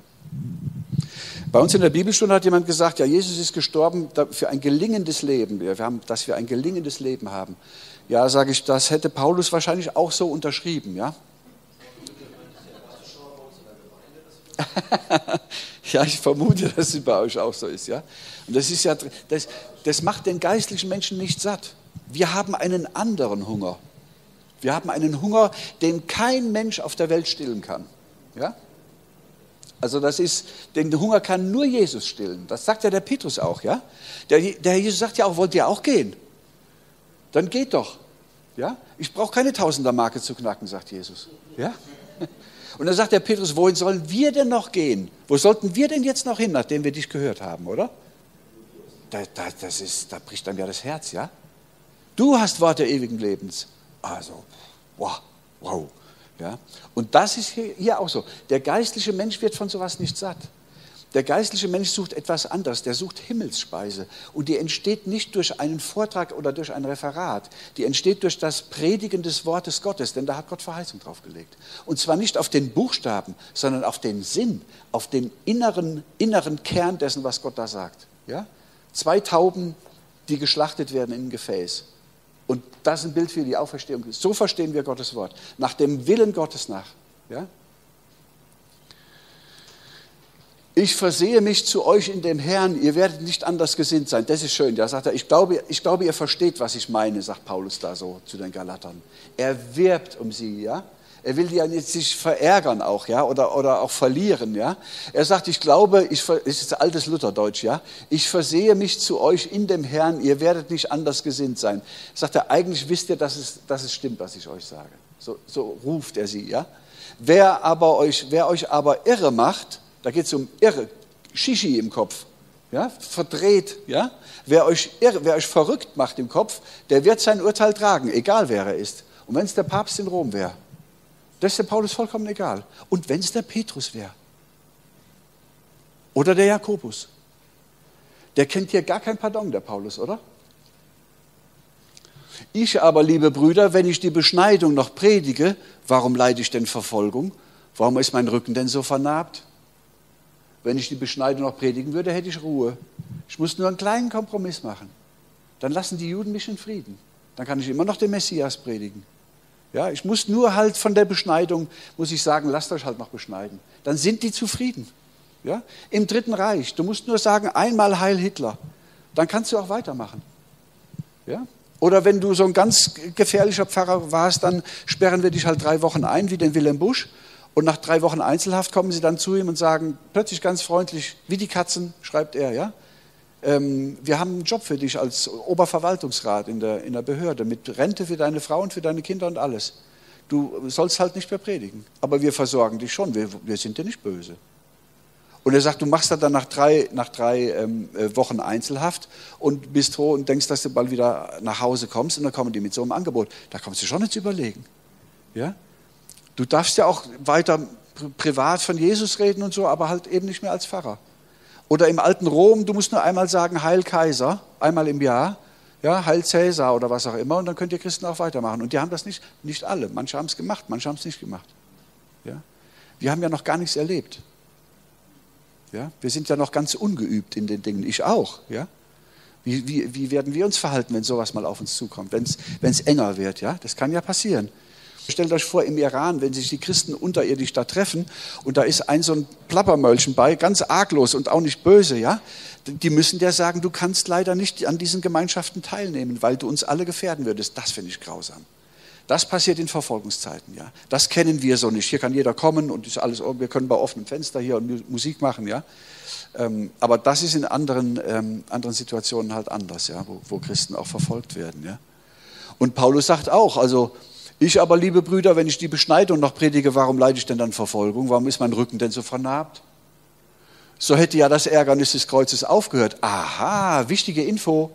Bei uns in der Bibelstunde hat jemand gesagt, ja, Jesus ist gestorben für ein gelingendes Leben, wir haben, dass wir ein gelingendes Leben haben. Ja, sage ich, das hätte Paulus wahrscheinlich auch so unterschrieben, ja? Ja, ich vermute, dass es bei euch auch so ist, ja? Und das ist ja, das, das macht den geistlichen Menschen nicht satt. Wir haben einen anderen Hunger. Wir haben einen Hunger, den kein Mensch auf der Welt stillen kann, ja? Also das ist, den Hunger kann nur Jesus stillen. Das sagt ja der Petrus auch, ja? Der, der Jesus sagt ja auch, wollt ihr auch gehen? Dann geht doch, ja? Ich brauche keine Tausendermarke zu knacken, sagt Jesus, ja? Und dann sagt der Petrus, wohin sollen wir denn noch gehen? Wo sollten wir denn jetzt noch hin, nachdem wir dich gehört haben, oder? Da, da, das ist, da bricht einem ja das Herz, ja? Du hast Worte ewigen Lebens. Also, wow, wow. Ja? Und das ist hier, hier auch so. Der geistliche Mensch wird von sowas nicht satt. Der geistliche Mensch sucht etwas anderes, der sucht Himmelsspeise. Und die entsteht nicht durch einen Vortrag oder durch ein Referat, die entsteht durch das Predigen des Wortes Gottes, denn da hat Gott Verheißung drauf gelegt. Und zwar nicht auf den Buchstaben, sondern auf den Sinn, auf den inneren, inneren Kern dessen, was Gott da sagt. Ja? Zwei Tauben, die geschlachtet werden in ein Gefäß. Und das ist ein Bild für die Auferstehung. So verstehen wir Gottes Wort. Nach dem Willen Gottes nach. Ja? Ich versehe mich zu euch in dem Herrn, ihr werdet nicht anders gesinnt sein. Das ist schön. Ja, sagt er, ich glaube, ich glaube, ihr versteht, was ich meine, sagt Paulus da so zu den Galatern. Er wirbt um sie, ja. Er will die ja nicht sich verärgern auch, ja, oder, oder auch verlieren, ja. Er sagt, ich glaube, ich, das ist altes Lutherdeutsch, ja. Ich versehe mich zu euch in dem Herrn, ihr werdet nicht anders gesinnt sein. Sagt er, eigentlich wisst ihr, dass es, dass es stimmt, was ich euch sage. So, so ruft er sie, ja. Wer aber euch, wer euch aber irre macht, da geht es um irre, Shishi im Kopf, ja, verdreht, ja. Wer euch irre, wer euch verrückt macht im Kopf, der wird sein Urteil tragen, egal wer er ist. Und wenn es der Papst in Rom wäre, das ist der Paulus vollkommen egal. Und wenn es der Petrus wäre oder der Jakobus, der kennt hier gar kein Pardon, der Paulus, oder? Ich aber, liebe Brüder, wenn ich die Beschneidung noch predige, warum leide ich denn Verfolgung? Warum ist mein Rücken denn so vernarbt? Wenn ich die Beschneidung noch predigen würde, hätte ich Ruhe. Ich muss nur einen kleinen Kompromiss machen. Dann lassen die Juden mich in Frieden. Dann kann ich immer noch den Messias predigen. Ja, ich muss nur halt von der Beschneidung, muss ich sagen, lasst euch halt noch beschneiden. Dann sind die zufrieden. Ja? Im Dritten Reich. Du musst nur sagen, einmal Heil Hitler. Dann kannst du auch weitermachen. Ja? Oder wenn du so ein ganz gefährlicher Pfarrer warst, dann sperren wir dich halt drei Wochen ein, wie den Wilhelm Busch. Und nach drei Wochen Einzelhaft kommen sie dann zu ihm und sagen, plötzlich ganz freundlich, wie die Katzen, schreibt er, ja, ähm, wir haben einen Job für dich als Oberverwaltungsrat in der, in der Behörde, mit Rente für deine Frau und für deine Kinder und alles. Du sollst halt nicht mehr predigen, aber wir versorgen dich schon, wir, wir sind dir nicht böse. Und er sagt, du machst dann nach drei, nach drei ähm, Wochen Einzelhaft und bist froh und denkst, dass du bald wieder nach Hause kommst und dann kommen die mit so einem Angebot. Da kommst du schon nicht zu überlegen. Ja? Du darfst ja auch weiter privat von Jesus reden und so, aber halt eben nicht mehr als Pfarrer. Oder im alten Rom, du musst nur einmal sagen, Heil Kaiser, einmal im Jahr, ja, Heil Cäsar oder was auch immer, und dann könnt ihr Christen auch weitermachen. Und die haben das nicht, nicht alle. Manche haben es gemacht, manche haben es nicht gemacht. Ja? Wir haben ja noch gar nichts erlebt. Ja? Wir sind ja noch ganz ungeübt in den Dingen, ich auch. Ja? Wie, wie, wie werden wir uns verhalten, wenn sowas mal auf uns zukommt, wenn es enger wird? Ja? Das kann ja passieren. Stellt euch vor, im Iran, wenn sich die Christen unterirdisch da treffen und da ist ein so ein Plappermöllchen bei, ganz arglos und auch nicht böse, ja, die müssen der sagen, du kannst leider nicht an diesen Gemeinschaften teilnehmen, weil du uns alle gefährden würdest. Das finde ich grausam. Das passiert in Verfolgungszeiten, ja. Das kennen wir so nicht. Hier kann jeder kommen und ist alles, wir können bei offenem Fenster hier und Musik machen, ja. Ähm, aber das ist in anderen, ähm, anderen Situationen halt anders, ja, wo, wo Christen auch verfolgt werden, ja. Und Paulus sagt auch, also ich aber, liebe Brüder, wenn ich die Beschneidung noch predige, warum leide ich denn dann Verfolgung? Warum ist mein Rücken denn so vernarbt? So hätte ja das Ärgernis des Kreuzes aufgehört. Aha, wichtige Info.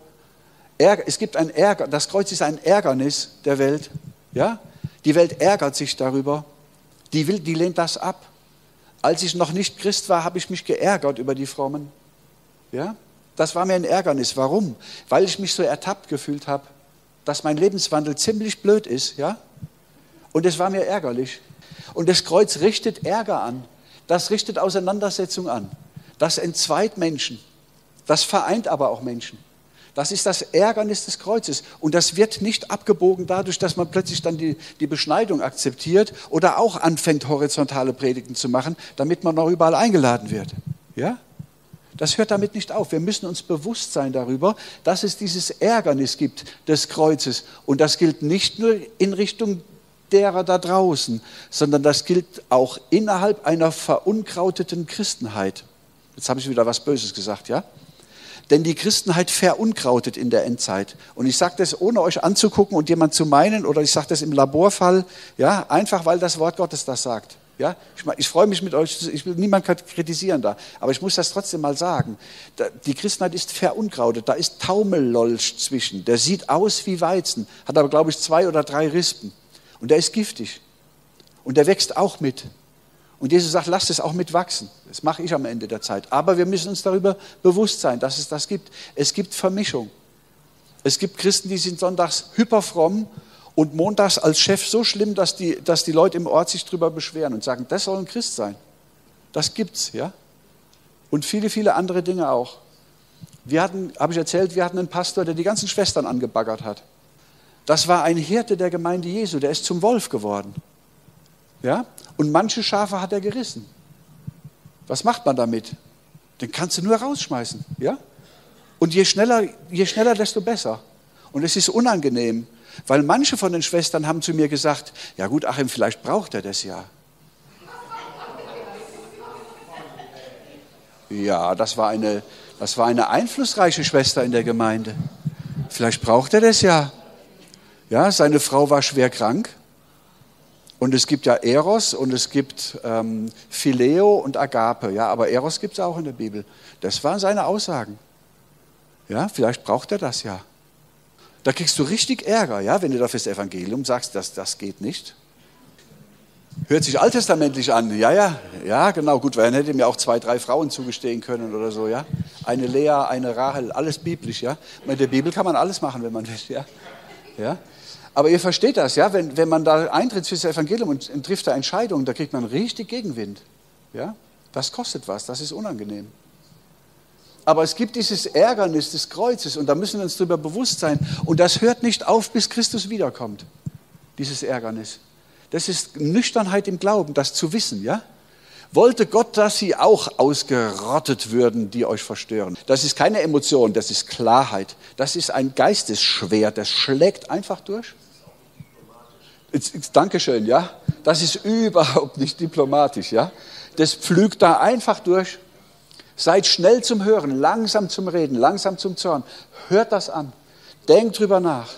Es gibt ein Ärger, das Kreuz ist ein Ärgernis der Welt. Ja? Die Welt ärgert sich darüber. Die, will, die lehnt das ab. Als ich noch nicht Christ war, habe ich mich geärgert über die Frommen. Ja? Das war mir ein Ärgernis. Warum? Weil ich mich so ertappt gefühlt habe, dass mein Lebenswandel ziemlich blöd ist, ja? Und es war mir ärgerlich. Und das Kreuz richtet Ärger an. Das richtet Auseinandersetzung an. Das entzweit Menschen. Das vereint aber auch Menschen. Das ist das Ärgernis des Kreuzes. Und das wird nicht abgebogen dadurch, dass man plötzlich dann die, die Beschneidung akzeptiert oder auch anfängt, horizontale Predigten zu machen, damit man noch überall eingeladen wird. Ja? Das hört damit nicht auf. Wir müssen uns bewusst sein darüber, dass es dieses Ärgernis gibt des Kreuzes. Und das gilt nicht nur in Richtung derer da draußen, sondern das gilt auch innerhalb einer verunkrauteten Christenheit. Jetzt habe ich wieder was Böses gesagt, ja? Denn die Christenheit verunkrautet in der Endzeit. Und ich sage das, ohne euch anzugucken und jemand zu meinen, oder ich sage das im Laborfall, ja, einfach weil das Wort Gottes das sagt. Ja, ich, ich freue mich mit euch, ich will niemanden kritisieren da, aber ich muss das trotzdem mal sagen. Die Christenheit ist verunkrautet, da ist Taumellolch zwischen, der sieht aus wie Weizen, hat aber, glaube ich, zwei oder drei Rispen und der ist giftig und der wächst auch mit. Und Jesus sagt, lasst es auch mitwachsen. Das mache ich am Ende der Zeit. Aber wir müssen uns darüber bewusst sein, dass es das gibt. Es gibt Vermischung. Es gibt Christen, die sind sonntags hyperfromm und montags als Chef so schlimm, dass die, dass die Leute im Ort sich darüber beschweren und sagen, das soll ein Christ sein. Das gibt's, ja. Und viele, viele andere Dinge auch. Wir hatten, habe ich erzählt, wir hatten einen Pastor, der die ganzen Schwestern angebaggert hat. Das war ein Hirte der Gemeinde Jesu, der ist zum Wolf geworden. Ja? Und manche Schafe hat er gerissen. Was macht man damit? Den kannst du nur rausschmeißen. Ja? Und je schneller, je schneller, desto besser. Und es ist unangenehm, weil manche von den Schwestern haben zu mir gesagt, ja gut, Achim, vielleicht braucht er das ja. Ja, das war eine, das war eine einflussreiche Schwester in der Gemeinde. Vielleicht braucht er das ja. Ja, seine Frau war schwer krank. Und es gibt ja Eros und es gibt ähm, Phileo und Agape. Ja, aber Eros gibt es auch in der Bibel. Das waren seine Aussagen. Ja, vielleicht braucht er das ja. Da kriegst du richtig Ärger, ja, wenn du da fürs Evangelium sagst, das, das geht nicht. Hört sich alttestamentlich an. Ja, ja, ja, genau. Gut, weil dann hätte mir auch zwei, drei Frauen zugestehen können oder so, ja. Eine Lea, eine Rahel, alles biblisch, ja. Mit der Bibel kann man alles machen, wenn man will, ja. Ja. Aber ihr versteht das, ja, wenn, wenn man da eintritt fürs Evangelium und, und trifft da Entscheidungen, da kriegt man richtig Gegenwind. Ja? Das kostet was, das ist unangenehm. Aber es gibt dieses Ärgernis des Kreuzes und da müssen wir uns darüber bewusst sein. Und das hört nicht auf, bis Christus wiederkommt, dieses Ärgernis. Das ist Nüchternheit im Glauben, das zu wissen, ja. Wollte Gott, dass sie auch ausgerottet würden, die euch verstören. Das ist keine Emotion, das ist Klarheit. Das ist ein Geistesschwert, das schlägt einfach durch. Jetzt, jetzt, Dankeschön, ja. Das ist überhaupt nicht diplomatisch, ja. Das pflügt da einfach durch. Seid schnell zum Hören, langsam zum Reden, langsam zum Zorn. Hört das an. Denkt drüber nach.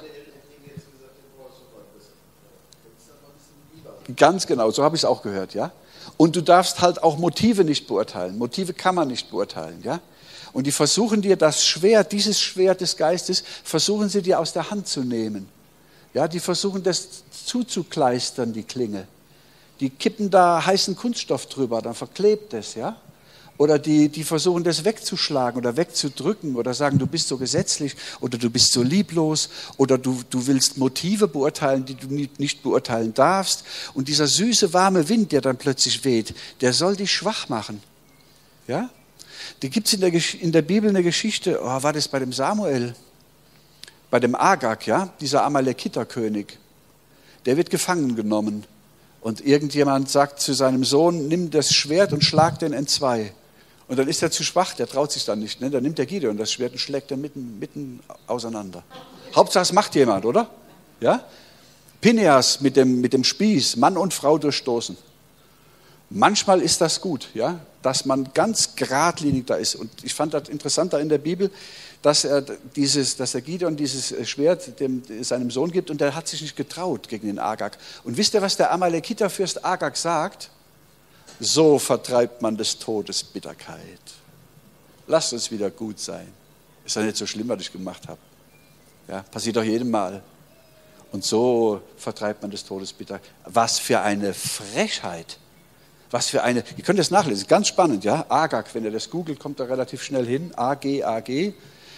Ganz genau, so habe ich es auch gehört, ja. Und du darfst halt auch Motive nicht beurteilen. Motive kann man nicht beurteilen, ja. Und die versuchen dir das Schwert, dieses Schwert des Geistes, versuchen sie dir aus der Hand zu nehmen. Ja, die versuchen das zuzukleistern, die Klinge. Die kippen da heißen Kunststoff drüber, dann verklebt es, ja. Oder die, die versuchen das wegzuschlagen oder wegzudrücken oder sagen, du bist so gesetzlich oder du bist so lieblos oder du, du willst Motive beurteilen, die du nicht, nicht beurteilen darfst. Und dieser süße, warme Wind, der dann plötzlich weht, der soll dich schwach machen. Ja? Da gibt es in der, in der Bibel eine Geschichte, oh, war das bei dem Samuel, bei dem Agag, ja? Dieser Amalekiterkönig, der wird gefangen genommen. Und irgendjemand sagt zu seinem Sohn, nimm das Schwert und schlag den entzwei. Und dann ist er zu schwach, der traut sich dann nicht. Ne? Dann nimmt der Gideon das Schwert und schlägt er mitten, mitten auseinander. Hauptsache es macht jemand, oder? Ja? Pinheas mit dem, mit dem Spieß, Mann und Frau durchstoßen. Manchmal ist das gut, ja? Dass man ganz geradlinig da ist. Und ich fand das interessanter in der Bibel, dass er dieses, dass der Gideon dieses Schwert dem, seinem Sohn gibt und der hat sich nicht getraut gegen den Agag. Und wisst ihr, was der Amalekiterfürst Agag sagt? So vertreibt man des Todes Bitterkeit. Lasst uns wieder gut sein. Ist ja nicht so schlimm, was ich gemacht habe. Ja, passiert doch jedem Mal. Und so vertreibt man des Todes Bitterkeit. Was für eine Frechheit. Was für eine, ihr könnt das nachlesen, ganz spannend, ja. Agag, wenn ihr das googelt, kommt da relativ schnell hin. A G A G.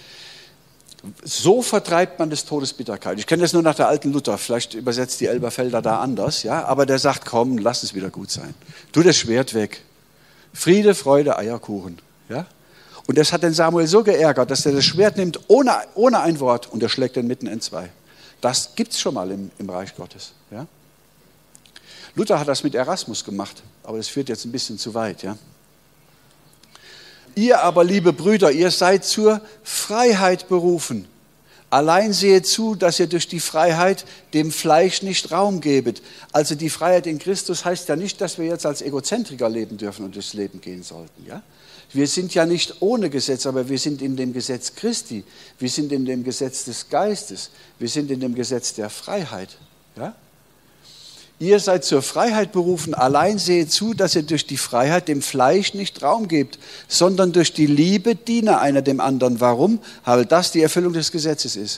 So vertreibt man des Todes Bitterkeit. Ich kenne das nur nach der alten Luther, vielleicht übersetzt die Elberfelder da anders, ja, aber der sagt, komm, lass es wieder gut sein. Tu das Schwert weg. Friede, Freude, Eierkuchen, ja. Und das hat den Samuel so geärgert, dass er das Schwert nimmt, ohne, ohne ein Wort, und er schlägt den mitten entzwei. Das gibt es schon mal im, im Reich Gottes, ja. Luther hat das mit Erasmus gemacht, aber das führt jetzt ein bisschen zu weit, ja. Ihr aber, liebe Brüder, ihr seid zur Freiheit berufen. Allein seht zu, dass ihr durch die Freiheit dem Fleisch nicht Raum gebet. Also die Freiheit in Christus heißt ja nicht, dass wir jetzt als Egozentriker leben dürfen und durchs Leben gehen sollten. Ja? Wir sind ja nicht ohne Gesetz, aber wir sind in dem Gesetz Christi. Wir sind in dem Gesetz des Geistes. Wir sind in dem Gesetz der Freiheit. Ja? Ihr seid zur Freiheit berufen, allein seht zu, dass ihr durch die Freiheit dem Fleisch nicht Raum gebt, sondern durch die Liebe diene einer dem anderen. Warum? Weil das die Erfüllung des Gesetzes ist.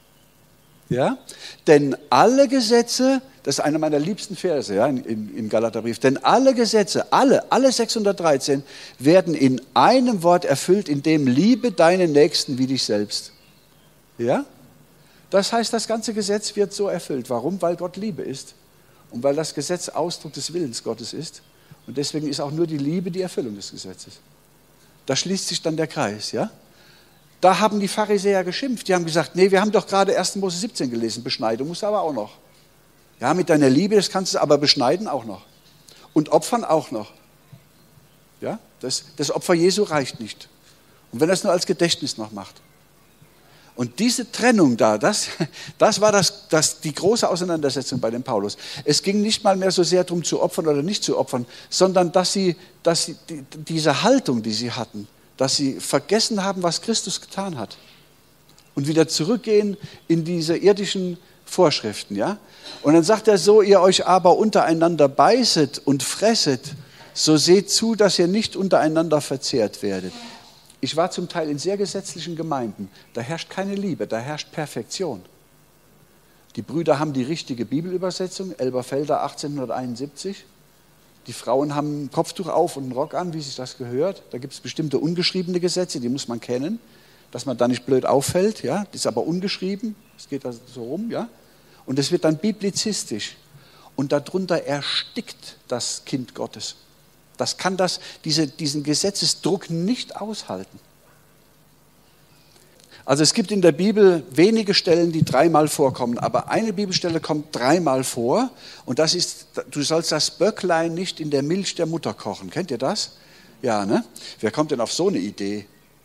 Ja? Denn alle Gesetze, das ist einer meiner liebsten Verse, ja, im, im Galaterbrief, denn alle Gesetze, alle, alle sechshundertdreizehn werden in einem Wort erfüllt, in dem liebe deinen Nächsten wie dich selbst. Ja? Das heißt, das ganze Gesetz wird so erfüllt. Warum? Weil Gott Liebe ist. Und weil das Gesetz Ausdruck des Willens Gottes ist. Und deswegen ist auch nur die Liebe die Erfüllung des Gesetzes. Da schließt sich dann der Kreis, ja? Da haben die Pharisäer geschimpft. Die haben gesagt, nee, wir haben doch gerade ersten Mose siebzehn gelesen. Beschneidung musst du aber auch noch. Ja, mit deiner Liebe, das kannst du aber beschneiden auch noch. Und opfern auch noch. Ja? Das, das Opfer Jesu reicht nicht. Und wenn er es nur als Gedächtnis noch macht. Und diese Trennung da, das, das war das, das, die große Auseinandersetzung bei dem Paulus. Es ging nicht mal mehr so sehr darum, zu opfern oder nicht zu opfern, sondern dass sie, dass sie die, diese Haltung, die sie hatten, dass sie vergessen haben, was Christus getan hat. Und wieder zurückgehen in diese irdischen Vorschriften. Ja? Und dann sagt er so, ihr euch aber untereinander beißet und fresset, so seht zu, dass ihr nicht untereinander verzehrt werdet. Ich war zum Teil in sehr gesetzlichen Gemeinden. Da herrscht keine Liebe, da herrscht Perfektion. Die Brüder haben die richtige Bibelübersetzung, Elberfelder achtzehnhunderteinundsiebzig. Die Frauen haben ein Kopftuch auf und einen Rock an, wie sich das gehört. Da gibt es bestimmte ungeschriebene Gesetze, die muss man kennen, dass man da nicht blöd auffällt. Ja? Das ist aber ungeschrieben, es geht da so rum. Ja? Und es wird dann biblizistisch. Und darunter erstickt das Kind Gottes. Das kann das, diese, diesen Gesetzesdruck nicht aushalten. Also es gibt in der Bibel wenige Stellen, die dreimal vorkommen, aber eine Bibelstelle kommt dreimal vor und das ist, du sollst das Böcklein nicht in der Milch der Mutter kochen. Kennt ihr das? Ja, ne? Wer kommt denn auf so eine Idee?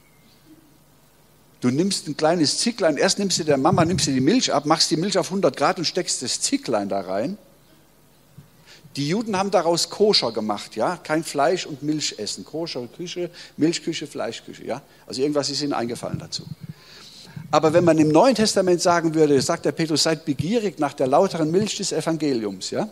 Du nimmst ein kleines Zicklein, erst nimmst du der Mama nimmst du die Milch ab, machst die Milch auf hundert Grad und steckst das Zicklein da rein. Die Juden haben daraus Koscher gemacht, ja, kein Fleisch und Milch essen. Koscher Küche, Milchküche, Fleischküche, ja. Also irgendwas ist ihnen eingefallen dazu. Aber wenn man im Neuen Testament sagen würde, sagt der Petrus, seid begierig nach der lauteren Milch des Evangeliums, ja.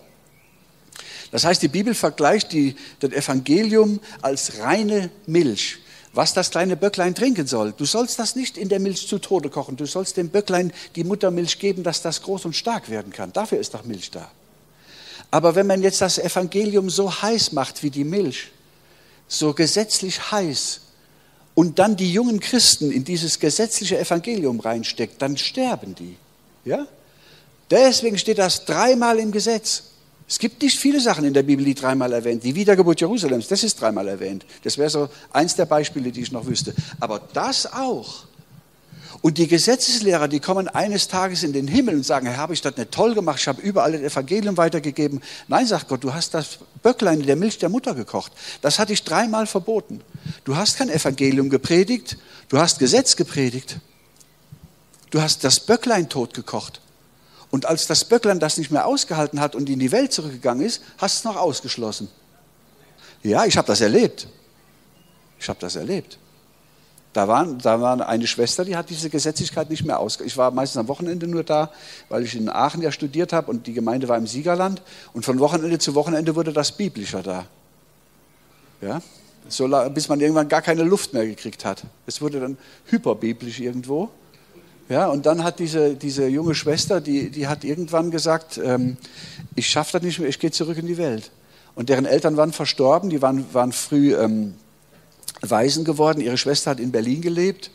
Das heißt, die Bibel vergleicht die, das Evangelium als reine Milch. Was das kleine Böcklein trinken soll. Du sollst das nicht in der Milch zu Tode kochen. Du sollst dem Böcklein die Muttermilch geben, dass das groß und stark werden kann. Dafür ist doch Milch da. Aber wenn man jetzt das Evangelium so heiß macht wie die Milch, so gesetzlich heiß, und dann die jungen Christen in dieses gesetzliche Evangelium reinsteckt, dann sterben die. Ja? Deswegen steht das dreimal im Gesetz. Es gibt nicht viele Sachen in der Bibel, die dreimal erwähnt. Die Wiedergeburt Jerusalems, das ist dreimal erwähnt. Das wäre so eins der Beispiele, die ich noch wüsste. Aber das auch. Und die Gesetzeslehrer, die kommen eines Tages in den Himmel und sagen, Herr, habe ich das nicht toll gemacht? Ich habe überall das Evangelium weitergegeben. Nein, sagt Gott, du hast das Böcklein in der Milch der Mutter gekocht. Das hatte ich dreimal verboten. Du hast kein Evangelium gepredigt, du hast Gesetz gepredigt. Du hast das Böcklein totgekocht. Und als das Böcklein das nicht mehr ausgehalten hat und in die Welt zurückgegangen ist, hast du es noch ausgeschlossen. Ja, ich habe das erlebt. Ich habe das erlebt. Da war, da war eine Schwester, die hat diese Gesetzlichkeit nicht mehr ausgehalten. Ich war meistens am Wochenende nur da, weil ich in Aachen ja studiert habe und die Gemeinde war im Siegerland. Und von Wochenende zu Wochenende wurde das biblischer da. Ja, so, bis man irgendwann gar keine Luft mehr gekriegt hat. Es wurde dann hyperbiblisch irgendwo. Ja, und dann hat diese, diese junge Schwester, die, die hat irgendwann gesagt, ähm, ich schaffe das nicht mehr, ich gehe zurück in die Welt. Und deren Eltern waren verstorben, die waren, waren früh ähm, Waisen geworden. Ihre Schwester hat in Berlin gelebt.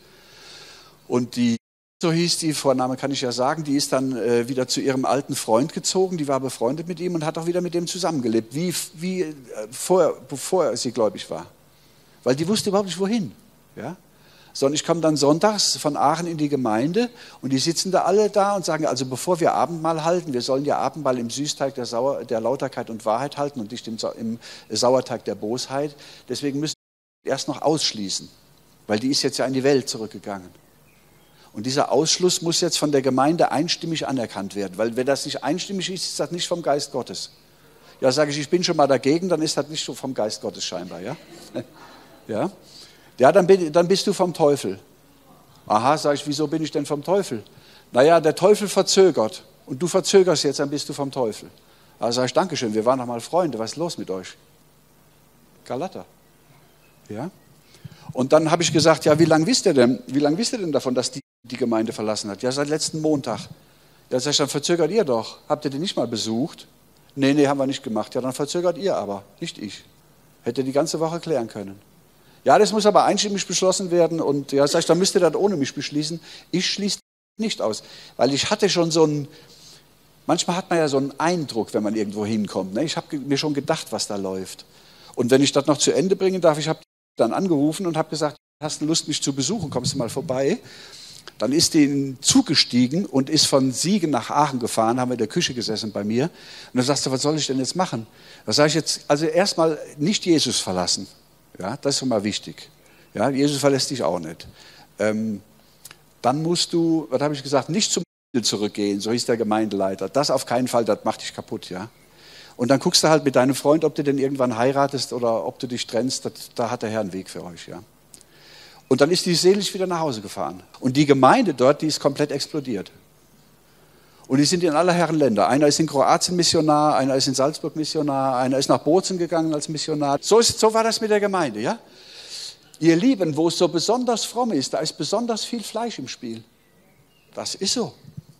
Und die, so hieß die, Vorname kann ich ja sagen, die ist dann äh, wieder zu ihrem alten Freund gezogen, die war befreundet mit ihm und hat auch wieder mit dem zusammengelebt, wie, wie äh, vorher, bevor sie gläubig war. Weil die wusste überhaupt nicht, wohin. Ja? Sondern ich komme dann sonntags von Aachen in die Gemeinde und die sitzen da alle da und sagen, also bevor wir Abendmahl halten, wir sollen ja Abendmahl im Süßteig der, Sauer, der Lauterkeit und Wahrheit halten und nicht im, im Sauerteig der Bosheit. Deswegen müssen wir erst noch ausschließen, weil die ist jetzt ja in die Welt zurückgegangen. Und dieser Ausschluss muss jetzt von der Gemeinde einstimmig anerkannt werden, weil wenn das nicht einstimmig ist, ist das nicht vom Geist Gottes. Ja, sage ich, ich bin schon mal dagegen, dann ist das nicht so vom Geist Gottes scheinbar, ja? Ja? Ja, dann, bin, dann bist du vom Teufel. Aha, sage ich, wieso bin ich denn vom Teufel? Naja, der Teufel verzögert und du verzögerst jetzt, dann bist du vom Teufel. Also sage ich, Dankeschön, wir waren doch mal Freunde, was ist los mit euch? Galater. Ja? Und dann habe ich gesagt, ja, wie lange wisst ihr denn, wie lange wisst ihr denn davon, dass die die Gemeinde verlassen hat? Ja, seit letzten Montag. Ja, sag ich, dann verzögert ihr doch. Habt ihr den nicht mal besucht? Nee, nee, haben wir nicht gemacht. Ja, dann verzögert ihr aber, nicht ich. Hätte die ganze Woche klären können. Ja, das muss aber einstimmig beschlossen werden und ja, sag ich, dann müsst ihr das ohne mich beschließen. Ich schließe nicht aus, weil ich hatte schon so einen, manchmal hat man ja so einen Eindruck, wenn man irgendwo hinkommt. Ne? Ich habe mir schon gedacht, was da läuft. Und wenn ich das noch zu Ende bringen darf, ich habe dann angerufen und habe gesagt, hast du Lust, mich zu besuchen, kommst du mal vorbei? Dann ist die in den Zug gestiegen und ist von Siegen nach Aachen gefahren, haben wir in der Küche gesessen bei mir. Und dann sagst du, was soll ich denn jetzt machen? Da sage ich jetzt, also erstmal nicht Jesus verlassen. Ja, das ist schon mal wichtig. Ja, Jesus verlässt dich auch nicht. Ähm, dann musst du, was habe ich gesagt, nicht zum zurückgehen, so hieß der Gemeindeleiter. Das auf keinen Fall, das macht dich kaputt. Ja? Und dann guckst du halt mit deinem Freund, ob du denn irgendwann heiratest oder ob du dich trennst. Das, da hat der Herr einen Weg für euch. Ja? Und dann ist die selig wieder nach Hause gefahren. Und die Gemeinde dort, die ist komplett explodiert. Und die sind in aller Herren Länder. Einer ist in Kroatien Missionar, einer ist in Salzburg Missionar, einer ist nach Bozen gegangen als Missionar. So, ist, so war das mit der Gemeinde, ja? Ihr Lieben, wo es so besonders fromm ist, da ist besonders viel Fleisch im Spiel. Das ist so.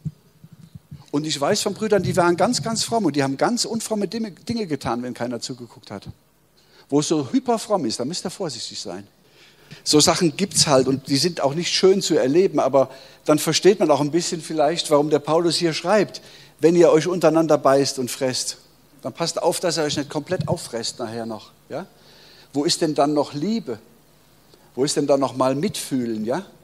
Und ich weiß von Brüdern, die waren ganz, ganz fromm und die haben ganz unfromme Dinge, Dinge getan, wenn keiner zugeguckt hat. Wo es so hyperfromm ist, da müsst ihr vorsichtig sein. So Sachen gibt es halt und die sind auch nicht schön zu erleben, aber dann versteht man auch ein bisschen vielleicht, warum der Paulus hier schreibt, wenn ihr euch untereinander beißt und fresst, dann passt auf, dass ihr euch nicht komplett auffresst nachher noch. Ja? Wo ist denn dann noch Liebe? Wo ist denn dann noch mal Mitfühlen? Ja?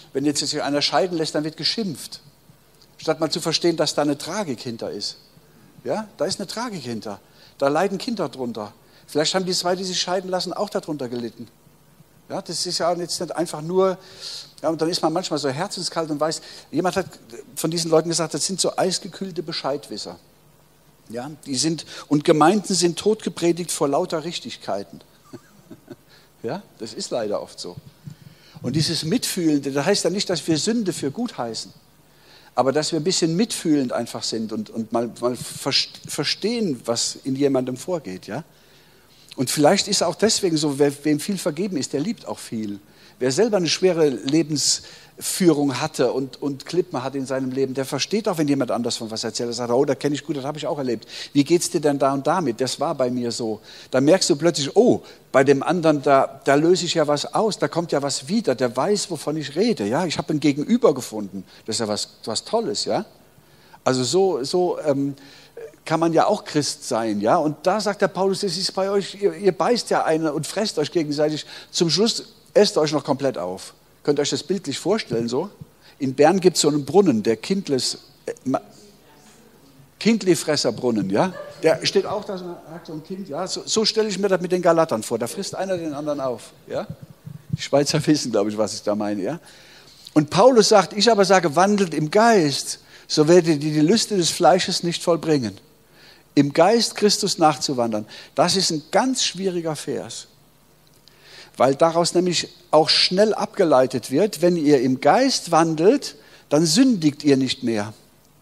Wenn jetzt sich einer scheiden lässt, dann wird geschimpft. Statt mal zu verstehen, dass da eine Tragik hinter ist. Ja, da ist eine Tragik hinter. Da leiden Kinder drunter. Vielleicht haben die zwei, die sich scheiden lassen, auch darunter gelitten. Ja, das ist ja jetzt nicht einfach nur, ja, und dann ist man manchmal so herzenskalt und weiß, jemand hat von diesen Leuten gesagt, das sind so eisgekühlte Bescheidwisser. Ja, die sind, und Gemeinden sind totgepredigt vor lauter Richtigkeiten. Ja, das ist leider oft so. Und dieses Mitfühlende, das heißt ja nicht, dass wir Sünde für gut heißen, aber dass wir ein bisschen mitfühlend einfach sind und, und mal, mal verstehen, was in jemandem vorgeht. Ja? Und vielleicht ist auch deswegen so, wer, wem viel vergeben ist, der liebt auch viel. Wer selber eine schwere Lebensführung hatte und, und Klippen hat in seinem Leben, der versteht auch, wenn jemand anders von was erzählt. Er sagt, oh, da kenne ich gut, das habe ich auch erlebt. Wie geht es dir denn da und damit? Das war bei mir so. Da merkst du plötzlich, oh, bei dem anderen, da, da löse ich ja was aus, da kommt ja was wieder, der weiß, wovon ich rede. Ja? Ich habe ein Gegenüber gefunden. Das ist ja was, was Tolles. Ja? Also so, so ähm, kann man ja auch Christ sein. Ja? Und da sagt der Paulus, das ist bei euch, ihr, ihr beißt ja eine und fresst euch gegenseitig. Zum Schluss esst euch noch komplett auf. Könnt ihr euch das bildlich vorstellen so? In Bern gibt es so einen Brunnen, der Kindles, äh, Kindlifresserbrunnen, ja? Der steht auch da, so ein Kind, ja? So, so stelle ich mir das mit den Galatern vor. Da frisst einer den anderen auf, ja? Die Schweizer wissen, glaube ich, was ich da meine, ja? Und Paulus sagt, ich aber sage, wandelt im Geist, so werdet ihr die Lüste des Fleisches nicht vollbringen. Im Geist Christus nachzuwandern, das ist ein ganz schwieriger Vers. Weil daraus nämlich auch schnell abgeleitet wird, wenn ihr im Geist wandelt, dann sündigt ihr nicht mehr.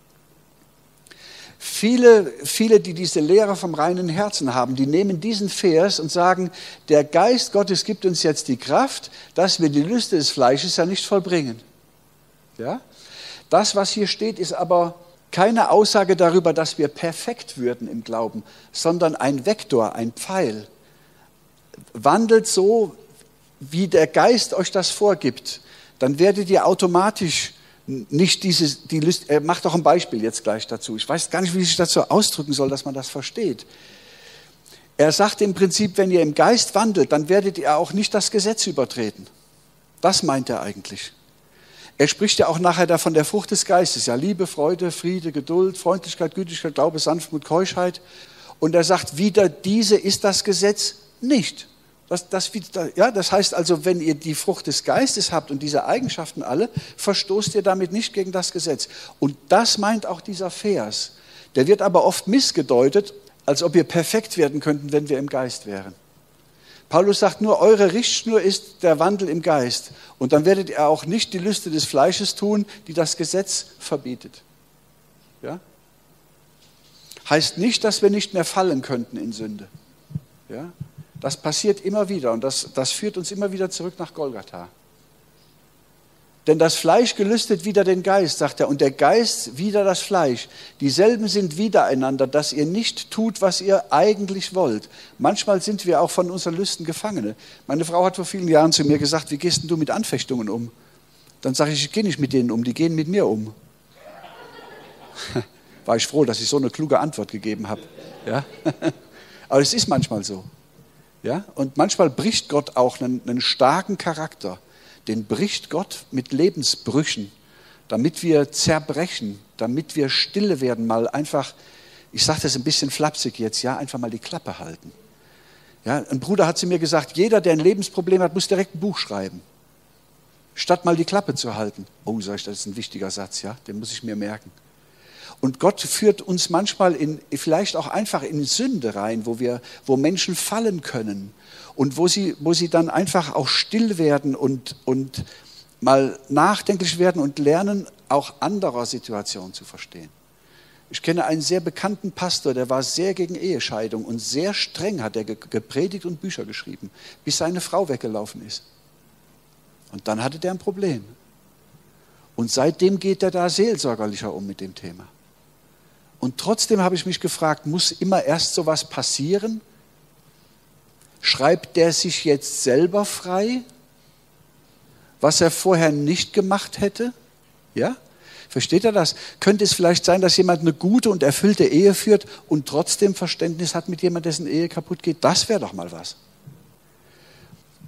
Viele, viele, die diese Lehre vom reinen Herzen haben, die nehmen diesen Vers und sagen, der Geist Gottes gibt uns jetzt die Kraft, dass wir die Lüste des Fleisches ja nicht vollbringen. Ja? Das, was hier steht, ist aber keine Aussage darüber, dass wir perfekt würden im Glauben, sondern ein Vektor, ein Pfeil. Wandelt so, wie der Geist euch das vorgibt, dann werdet ihr automatisch nicht diese, die Lust, er macht doch ein Beispiel jetzt gleich dazu. Ich weiß gar nicht, wie ich das so ausdrücken soll, dass man das versteht. Er sagt im Prinzip, wenn ihr im Geist wandelt, dann werdet ihr auch nicht das Gesetz übertreten. Das meint er eigentlich. Er spricht ja auch nachher da von der Frucht des Geistes, ja, Liebe, Freude, Friede, Geduld, Freundlichkeit, Gütigkeit, Glaube, Sanftmut, Keuschheit. Und er sagt, wieder diese ist das Gesetz nicht. Das, das, ja, das heißt also, wenn ihr die Frucht des Geistes habt und diese Eigenschaften alle, verstoßt ihr damit nicht gegen das Gesetz. Und das meint auch dieser Vers. Der wird aber oft missgedeutet, als ob ihr perfekt werden könnten, wenn wir im Geist wären. Paulus sagt nur, eure Richtschnur ist der Wandel im Geist. Und dann werdet ihr auch nicht die Lüste des Fleisches tun, die das Gesetz verbietet. Ja? Heißt nicht, dass wir nicht mehr fallen könnten in Sünde. Ja? Das passiert immer wieder und das, das führt uns immer wieder zurück nach Golgatha. Denn das Fleisch gelüstet wider den Geist, sagt er, und der Geist wider das Fleisch. Dieselben sind widereinander, dass ihr nicht tut, was ihr eigentlich wollt. Manchmal sind wir auch von unseren Lüsten Gefangene. Meine Frau hat vor vielen Jahren zu mir gesagt, wie gehst denn du mit Anfechtungen um? Dann sage ich, ich gehe nicht mit denen um, die gehen mit mir um. War ich froh, dass ich so eine kluge Antwort gegeben habe. Ja? Aber es ist manchmal so. Ja? Und manchmal bricht Gott auch einen, einen starken Charakter. Den bricht Gott mit Lebensbrüchen, damit wir zerbrechen, damit wir stille werden, mal einfach, ich sage das ein bisschen flapsig jetzt, ja, einfach mal die Klappe halten. Ja, ein Bruder hat zu mir gesagt, jeder, der ein Lebensproblem hat, muss direkt ein Buch schreiben, statt mal die Klappe zu halten. Oh, sag ich, das ist ein wichtiger Satz, ja, den muss ich mir merken. Und Gott führt uns manchmal in, vielleicht auch einfach in Sünde rein, wo wir, wo Menschen fallen können und wo sie, wo sie dann einfach auch still werden und, und mal nachdenklich werden und lernen, auch anderer Situationen zu verstehen. Ich kenne einen sehr bekannten Pastor, der war sehr gegen Ehescheidung und sehr streng hat er gepredigt und Bücher geschrieben, bis seine Frau weggelaufen ist. Und dann hatte der ein Problem. Und seitdem geht er da seelsorgerlicher um mit dem Thema. Und trotzdem habe ich mich gefragt, muss immer erst sowas passieren? Schreibt der sich jetzt selber frei, was er vorher nicht gemacht hätte? Ja? Versteht er das? Könnte es vielleicht sein, dass jemand eine gute und erfüllte Ehe führt und trotzdem Verständnis hat mit jemandem, dessen Ehe kaputt geht? Das wäre doch mal was.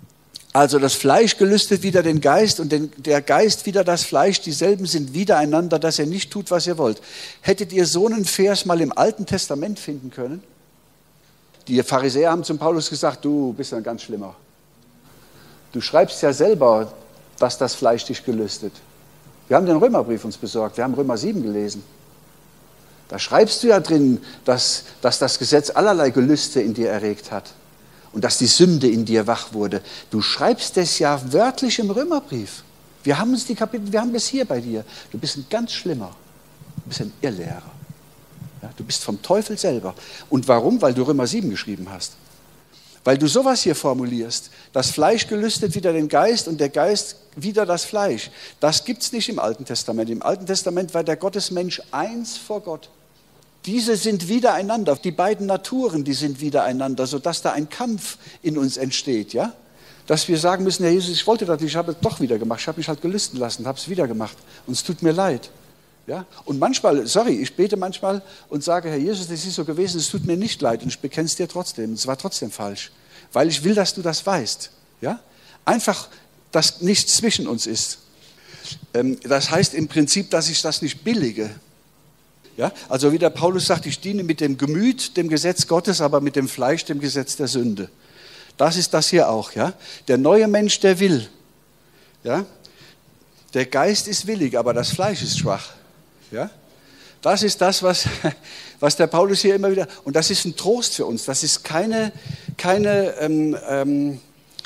Also das Fleisch gelüstet wider den Geist und den, der Geist wider das Fleisch, dieselben sind widereinander, dass ihr nicht tut, was ihr wollt. Hättet ihr so einen Vers mal im Alten Testament finden können? Die Pharisäer haben zum Paulus gesagt, du bist ein ganz Schlimmer. Du schreibst ja selber, dass das Fleisch dich gelüstet. Wir haben den Römerbrief uns besorgt, wir haben Römer sieben gelesen. Da schreibst du ja drin, dass, dass das Gesetz allerlei Gelüste in dir erregt hat. Und dass die Sünde in dir wach wurde. Du schreibst es ja wörtlich im Römerbrief. Wir haben uns die Kapitel, wir haben das hier bei dir. Du bist ein ganz Schlimmer. Du bist ein Irrlehrer. Ja, du bist vom Teufel selber. Und warum? Weil du Römer sieben geschrieben hast. Weil du sowas hier formulierst. Das Fleisch gelüstet wider den Geist und der Geist wider das Fleisch. Das gibt es nicht im Alten Testament. Im Alten Testament war der Gottesmensch eins vor Gott. Diese sind widereinander, die beiden Naturen, die sind widereinander, sodass da ein Kampf in uns entsteht, ja? Dass wir sagen müssen, Herr Jesus, ich wollte das nicht, ich habe es doch wieder gemacht, ich habe mich halt gelüsten lassen, habe es wieder gemacht und es tut mir leid. Ja? Und manchmal, sorry, ich bete manchmal und sage, Herr Jesus, das ist so gewesen, es tut mir nicht leid und ich bekenne es dir trotzdem, es war trotzdem falsch, weil ich will, dass du das weißt. Ja? Einfach, dass nichts zwischen uns ist. Das heißt im Prinzip, dass ich das nicht billige. Ja, also wie der Paulus sagt, ich diene mit dem Gemüt dem Gesetz Gottes, aber mit dem Fleisch dem Gesetz der Sünde. Das ist das hier auch. Ja? Der neue Mensch, der will. Ja? Der Geist ist willig, aber das Fleisch ist schwach. Ja? Das ist das, was, was der Paulus hier immer wieder... Und das ist ein Trost für uns. Das ist keine, keine, ähm, ähm,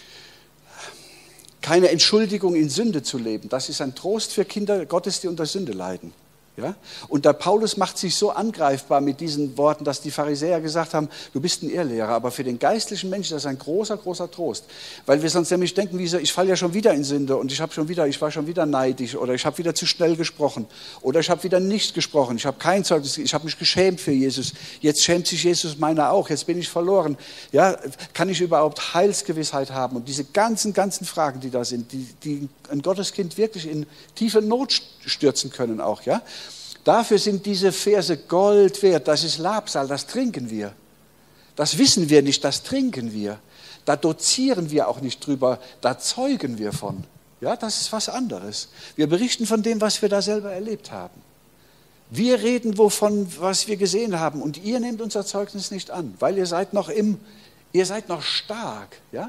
keine Entschuldigung, in Sünde zu leben. Das ist ein Trost für Kinder Gottes, die unter Sünde leiden. Ja? Und der Paulus macht sich so angreifbar mit diesen Worten, dass die Pharisäer gesagt haben, du bist ein Irrlehrer, aber für den geistlichen Menschen ist das ein großer, großer Trost. Weil wir sonst nämlich denken, wie so, ich falle ja schon wieder in Sünde und ich, hab schon wieder, ich war schon wieder neidisch oder ich habe wieder zu schnell gesprochen oder ich habe wieder nicht gesprochen, ich habe kein Zeugnis, ich habe mich geschämt für Jesus, jetzt schämt sich Jesus meiner auch, jetzt bin ich verloren. Ja? Kann ich überhaupt Heilsgewissheit haben? Und diese ganzen, ganzen Fragen, die da sind, die, die ein Gotteskind wirklich in tiefe Not stürzen können auch, ja? Dafür sind diese Verse Gold wert. Das ist Labsal, das trinken wir. Das wissen wir nicht, das trinken wir. Da dozieren wir auch nicht drüber, da zeugen wir von. Ja, das ist was anderes. Wir berichten von dem, was wir da selber erlebt haben. Wir reden wovon, was wir gesehen haben. Und ihr nehmt unser Zeugnis nicht an, weil ihr seid noch im, ihr seid noch stark, ja?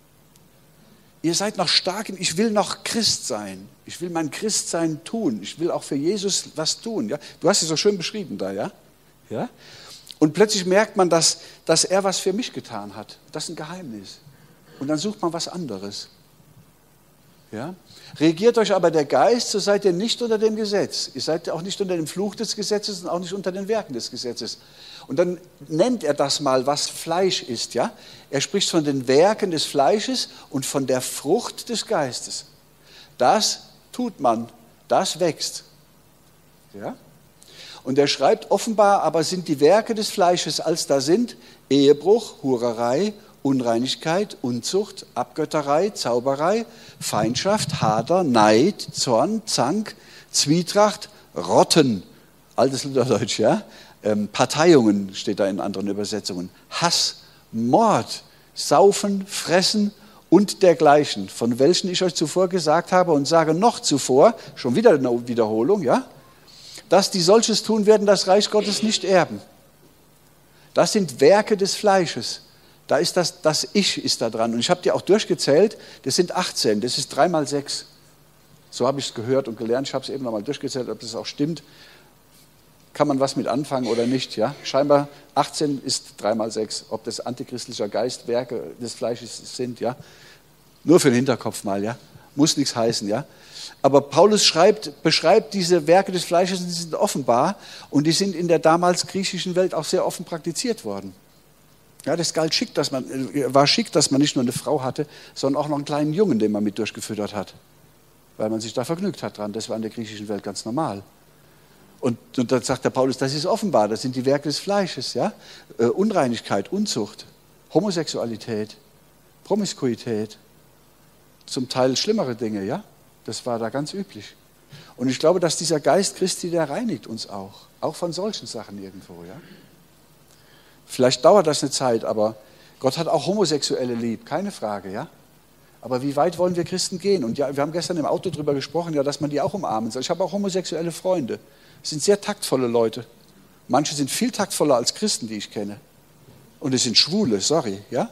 Ihr seid noch stark, ich will noch Christ sein. Ich will mein Christsein tun. Ich will auch für Jesus was tun. Ja? Du hast es so schön beschrieben da, ja? Ja? Und plötzlich merkt man, dass, dass er was für mich getan hat. Das ist ein Geheimnis. Und dann sucht man was anderes. Ja? Regiert euch aber der Geist, so seid ihr nicht unter dem Gesetz. Ihr seid auch nicht unter dem Fluch des Gesetzes und auch nicht unter den Werken des Gesetzes. Und dann nennt er das mal, was Fleisch ist. Ja? Er spricht von den Werken des Fleisches und von der Frucht des Geistes. Das tut man, das wächst. Ja? Und er schreibt, offenbar aber sind die Werke des Fleisches, als da sind, Ehebruch, Hurerei, Unreinigkeit, Unzucht, Abgötterei, Zauberei, Feindschaft, Hader, Neid, Zorn, Zank, Zwietracht, Rotten, altes Lutherdeutsch, ja? Ähm, Parteiungen steht da in anderen Übersetzungen, Hass, Mord, Saufen, Fressen und dergleichen, von welchen ich euch zuvor gesagt habe und sage noch zuvor, schon wieder eine Wiederholung, ja? Dass die solches tun werden, das Reich Gottes nicht erben. Das sind Werke des Fleisches. Da ist das, das Ich ist da dran. Und ich habe die auch durchgezählt, das sind achtzehn, das ist drei mal sechs. So habe ich es gehört und gelernt, ich habe es eben nochmal durchgezählt, ob das auch stimmt. Kann man was mit anfangen oder nicht? Ja? Scheinbar achtzehn ist drei mal sechs, ob das antichristlicher Geist Werke des Fleisches sind. Ja? Nur für den Hinterkopf mal, ja? Muss nichts heißen. Ja? Aber Paulus schreibt, beschreibt diese Werke des Fleisches, die sind offenbar und die sind in der damals griechischen Welt auch sehr offen praktiziert worden. Ja, das galt schick, dass man, war schick, dass man nicht nur eine Frau hatte, sondern auch noch einen kleinen Jungen, den man mit durchgefüttert hat. Weil man sich da vergnügt hat dran. Das war in der griechischen Welt ganz normal. Und, und dann sagt der Paulus, das ist offenbar, das sind die Werke des Fleisches. Ja? Äh, Unreinigkeit, Unzucht, Homosexualität, Promiskuität, zum Teil schlimmere Dinge. Ja? Das war da ganz üblich. Und ich glaube, dass dieser Geist Christi, der reinigt uns auch. Auch von solchen Sachen irgendwo. Ja? Vielleicht dauert das eine Zeit, aber Gott hat auch Homosexuelle lieb, keine Frage, ja. Aber wie weit wollen wir Christen gehen? Und ja, wir haben gestern im Auto darüber gesprochen, ja, dass man die auch umarmen soll. Ich habe auch homosexuelle Freunde. Das sind sehr taktvolle Leute. Manche sind viel taktvoller als Christen, die ich kenne. Und es sind Schwule, sorry, ja?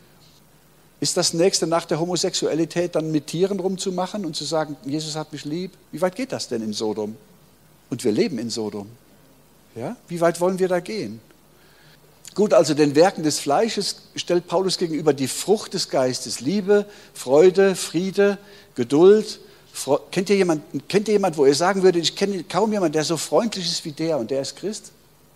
Ist das nächste nach der Homosexualität dann mit Tieren rumzumachen und zu sagen, Jesus hat mich lieb? Wie weit geht das denn in Sodom? Und wir leben in Sodom. Ja? Wie weit wollen wir da gehen? Gut, also den Werken des Fleisches stellt Paulus gegenüber die Frucht des Geistes. Liebe, Freude, Friede, Geduld. Fre- kennt ihr jemanden, kennt ihr jemanden, wo ihr sagen würdet, ich kenne kaum jemanden, der so freundlich ist wie der und der ist Christ?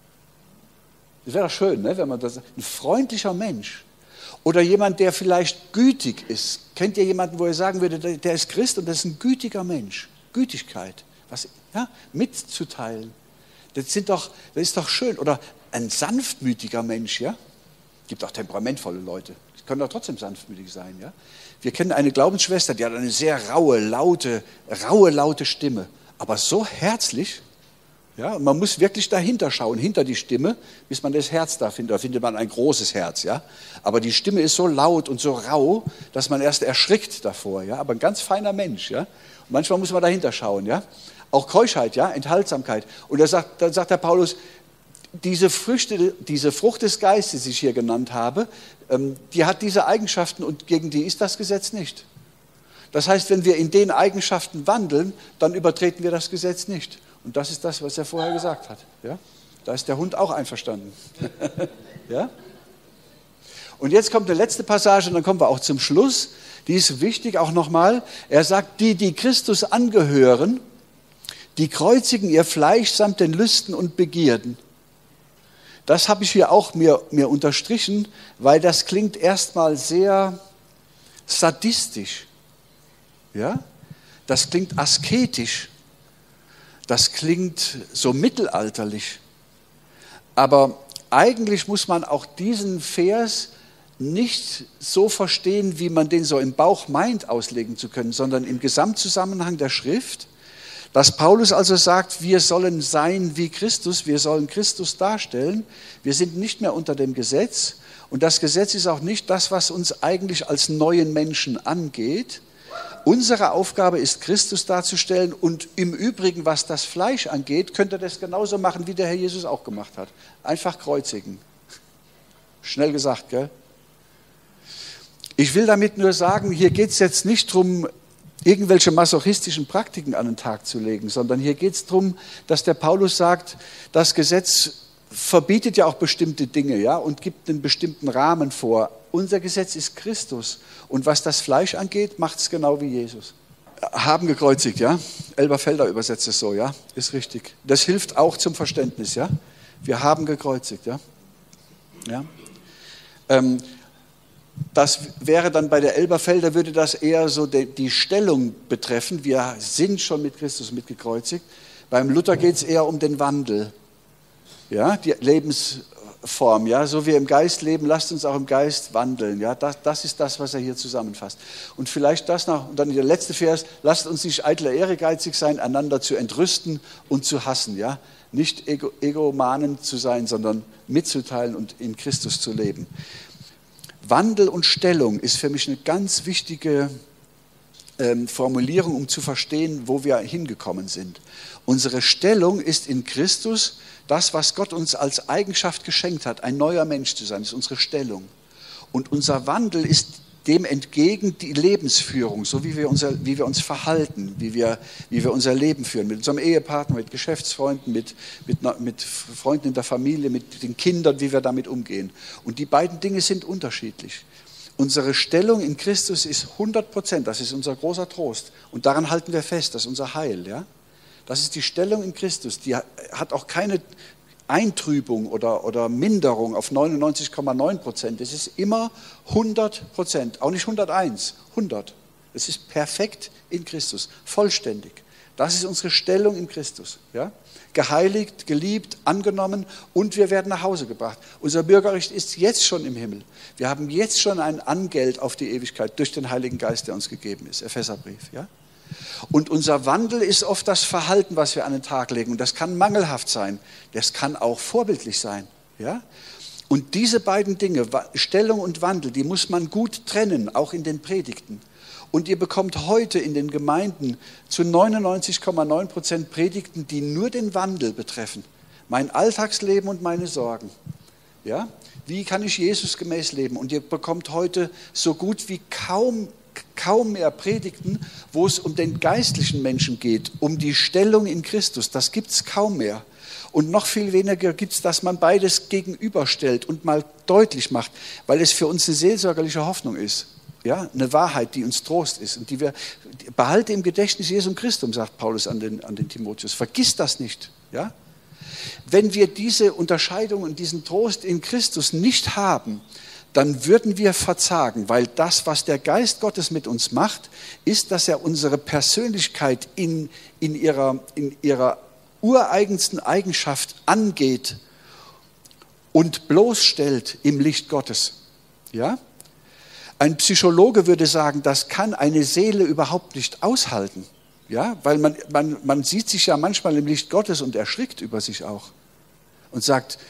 Das wäre doch schön, ne, wenn man das... Ein freundlicher Mensch. Oder jemand, der vielleicht gütig ist. Kennt ihr jemanden, wo ihr sagen würdet, der ist Christ und das ist ein gütiger Mensch? Gütigkeit. Was, ja, mitzuteilen. Das, sind doch, das ist doch schön. Oder ein sanftmütiger Mensch, ja? Es gibt auch temperamentvolle Leute. Die können doch trotzdem sanftmütig sein, ja? Wir kennen eine Glaubensschwester, die hat eine sehr raue, laute, raue, laute Stimme. Aber so herzlich, ja? Und man muss wirklich dahinter schauen, hinter die Stimme, bis man das Herz da findet. Da findet man ein großes Herz, ja? Aber die Stimme ist so laut und so rau, dass man erst erschrickt davor, ja? Aber ein ganz feiner Mensch, ja? Und manchmal muss man dahinter schauen, ja? Auch Keuschheit, ja, Enthaltsamkeit. Und da sagt, dann sagt der Paulus, diese Früchte, diese Frucht des Geistes, die ich hier genannt habe, die hat diese Eigenschaften und gegen die ist das Gesetz nicht. Das heißt, wenn wir in den Eigenschaften wandeln, dann übertreten wir das Gesetz nicht. Und das ist das, was er vorher gesagt hat. Ja? Da ist der Hund auch einverstanden. Ja? Und jetzt kommt eine letzte Passage und dann kommen wir auch zum Schluss. Die ist wichtig auch nochmal. Er sagt, die, die Christus angehören, die kreuzigen ihr Fleisch samt den Lüsten und Begierden. Das habe ich hier auch mir, mir unterstrichen, weil das klingt erstmal sehr sadistisch. Ja? Das klingt asketisch. Das klingt so mittelalterlich. Aber eigentlich muss man auch diesen Vers nicht so verstehen, wie man den so im Bauch meint, auslegen zu können, sondern im Gesamtzusammenhang der Schrift. Dass Paulus also sagt, wir sollen sein wie Christus, wir sollen Christus darstellen, wir sind nicht mehr unter dem Gesetz und das Gesetz ist auch nicht das, was uns eigentlich als neuen Menschen angeht. Unsere Aufgabe ist, Christus darzustellen und im Übrigen, was das Fleisch angeht, könnt ihr das genauso machen, wie der Herr Jesus auch gemacht hat. Einfach kreuzigen. Schnell gesagt, gell? Ich will damit nur sagen, hier geht es jetzt nicht darum, irgendwelche masochistischen Praktiken an den Tag zu legen, sondern hier geht es darum, dass der Paulus sagt, das Gesetz verbietet ja auch bestimmte Dinge, ja, und gibt einen bestimmten Rahmen vor. Unser Gesetz ist Christus und was das Fleisch angeht, macht es genau wie Jesus. Haben gekreuzigt, ja. Elberfelder übersetzt es so, ja, ist richtig. Das hilft auch zum Verständnis, ja. Wir haben gekreuzigt, ja. Ja. Ähm, Das wäre dann bei der Elberfelder, würde das eher so die, die Stellung betreffen. Wir sind schon mit Christus mitgekreuzigt. Beim Luther geht es eher um den Wandel, ja, die Lebensform. Ja, so wie wir im Geist leben, lasst uns auch im Geist wandeln. Ja, das, das ist das, was er hier zusammenfasst. Und vielleicht das noch, und dann der letzte Vers, lasst uns nicht eitel ehrgeizig sein, einander zu entrüsten und zu hassen. Ja, nicht ego, egomanen zu sein, sondern mitzuteilen und in Christus zu leben. Wandel und Stellung ist für mich eine ganz wichtige ähm, Formulierung, um zu verstehen, wo wir hingekommen sind. Unsere Stellung ist in Christus das, was Gott uns als Eigenschaft geschenkt hat, ein neuer Mensch zu sein, ist unsere Stellung. Und unser Wandel ist dem entgegen die Lebensführung, so wie wir, unser, wie wir uns verhalten, wie wir, wie wir unser Leben führen, mit unserem Ehepartner, mit Geschäftsfreunden, mit, mit, mit Freunden in der Familie, mit den Kindern, wie wir damit umgehen. Und die beiden Dinge sind unterschiedlich. Unsere Stellung in Christus ist hundert Prozent, das ist unser großer Trost. Und daran halten wir fest, das ist unser Heil. Ja? Das ist die Stellung in Christus, die hat auch keine Eintrübung oder, oder Minderung auf neunundneunzig Komma neun Prozent. Es ist immer hundert Prozent, auch nicht hunderteins, hundert. Es ist perfekt in Christus, vollständig. Das ist unsere Stellung in Christus. Ja? Geheiligt, geliebt, angenommen und wir werden nach Hause gebracht. Unser Bürgerrecht ist jetzt schon im Himmel. Wir haben jetzt schon ein Angeld auf die Ewigkeit durch den Heiligen Geist, der uns gegeben ist. Epheserbrief. Ja? Und unser Wandel ist oft das Verhalten, was wir an den Tag legen. Und das kann mangelhaft sein. Das kann auch vorbildlich sein. Ja? Und diese beiden Dinge, Stellung und Wandel, die muss man gut trennen, auch in den Predigten. Und ihr bekommt heute in den Gemeinden zu neunundneunzig Komma neun Prozent Predigten, die nur den Wandel betreffen. Mein Alltagsleben und meine Sorgen. Ja? Wie kann ich Jesus gemäß leben? Und ihr bekommt heute so gut wie kaum, kaum mehr Predigten, wo es um den geistlichen Menschen geht, um die Stellung in Christus. Das gibt es kaum mehr. Und noch viel weniger gibt es, dass man beides gegenüberstellt und mal deutlich macht, weil es für uns eine seelsorgerliche Hoffnung ist. Ja, eine Wahrheit, die uns Trost ist und die wir behalte im Gedächtnis Jesum Christum, sagt Paulus an den, an den Timotheus. Vergiss das nicht. Ja? Wenn wir diese Unterscheidung und diesen Trost in Christus nicht haben, dann würden wir verzagen, weil das, was der Geist Gottes mit uns macht, ist, dass er unsere Persönlichkeit in, in ihrer, in ihrer ureigensten Eigenschaft angeht und bloßstellt im Licht Gottes. Ja? Ein Psychologe würde sagen, das kann eine Seele überhaupt nicht aushalten. Ja? Weil man, man, man sieht sich ja manchmal im Licht Gottes und erschrickt über sich auch und sagt,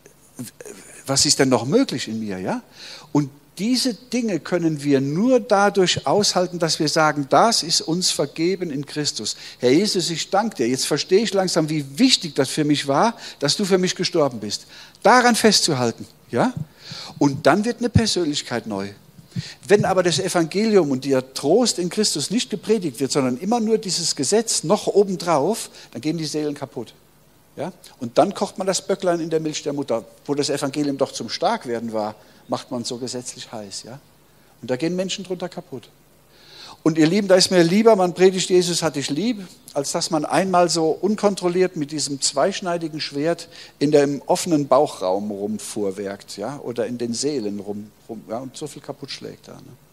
was ist denn noch möglich in mir? Ja? Und diese Dinge können wir nur dadurch aushalten, dass wir sagen, das ist uns vergeben in Christus. Herr Jesus, ich danke dir. Jetzt verstehe ich langsam, wie wichtig das für mich war, dass du für mich gestorben bist. Daran festzuhalten. Ja? Und dann wird eine Persönlichkeit neu. Wenn aber das Evangelium und der Trost in Christus nicht gepredigt wird, sondern immer nur dieses Gesetz noch obendrauf, dann gehen die Seelen kaputt. Ja? Und dann kocht man das Böcklein in der Milch der Mutter, wo das Evangelium doch zum Starkwerden war, macht man so gesetzlich heiß. Ja? Und da gehen Menschen drunter kaputt. Und ihr Lieben, da ist mir lieber, man predigt, Jesus hat dich lieb, als dass man einmal so unkontrolliert mit diesem zweischneidigen Schwert in dem offenen Bauchraum rumfuhrwerkt, ja? Oder in den Seelen rum, rum ja? Und so viel kaputt schlägt da. Ne?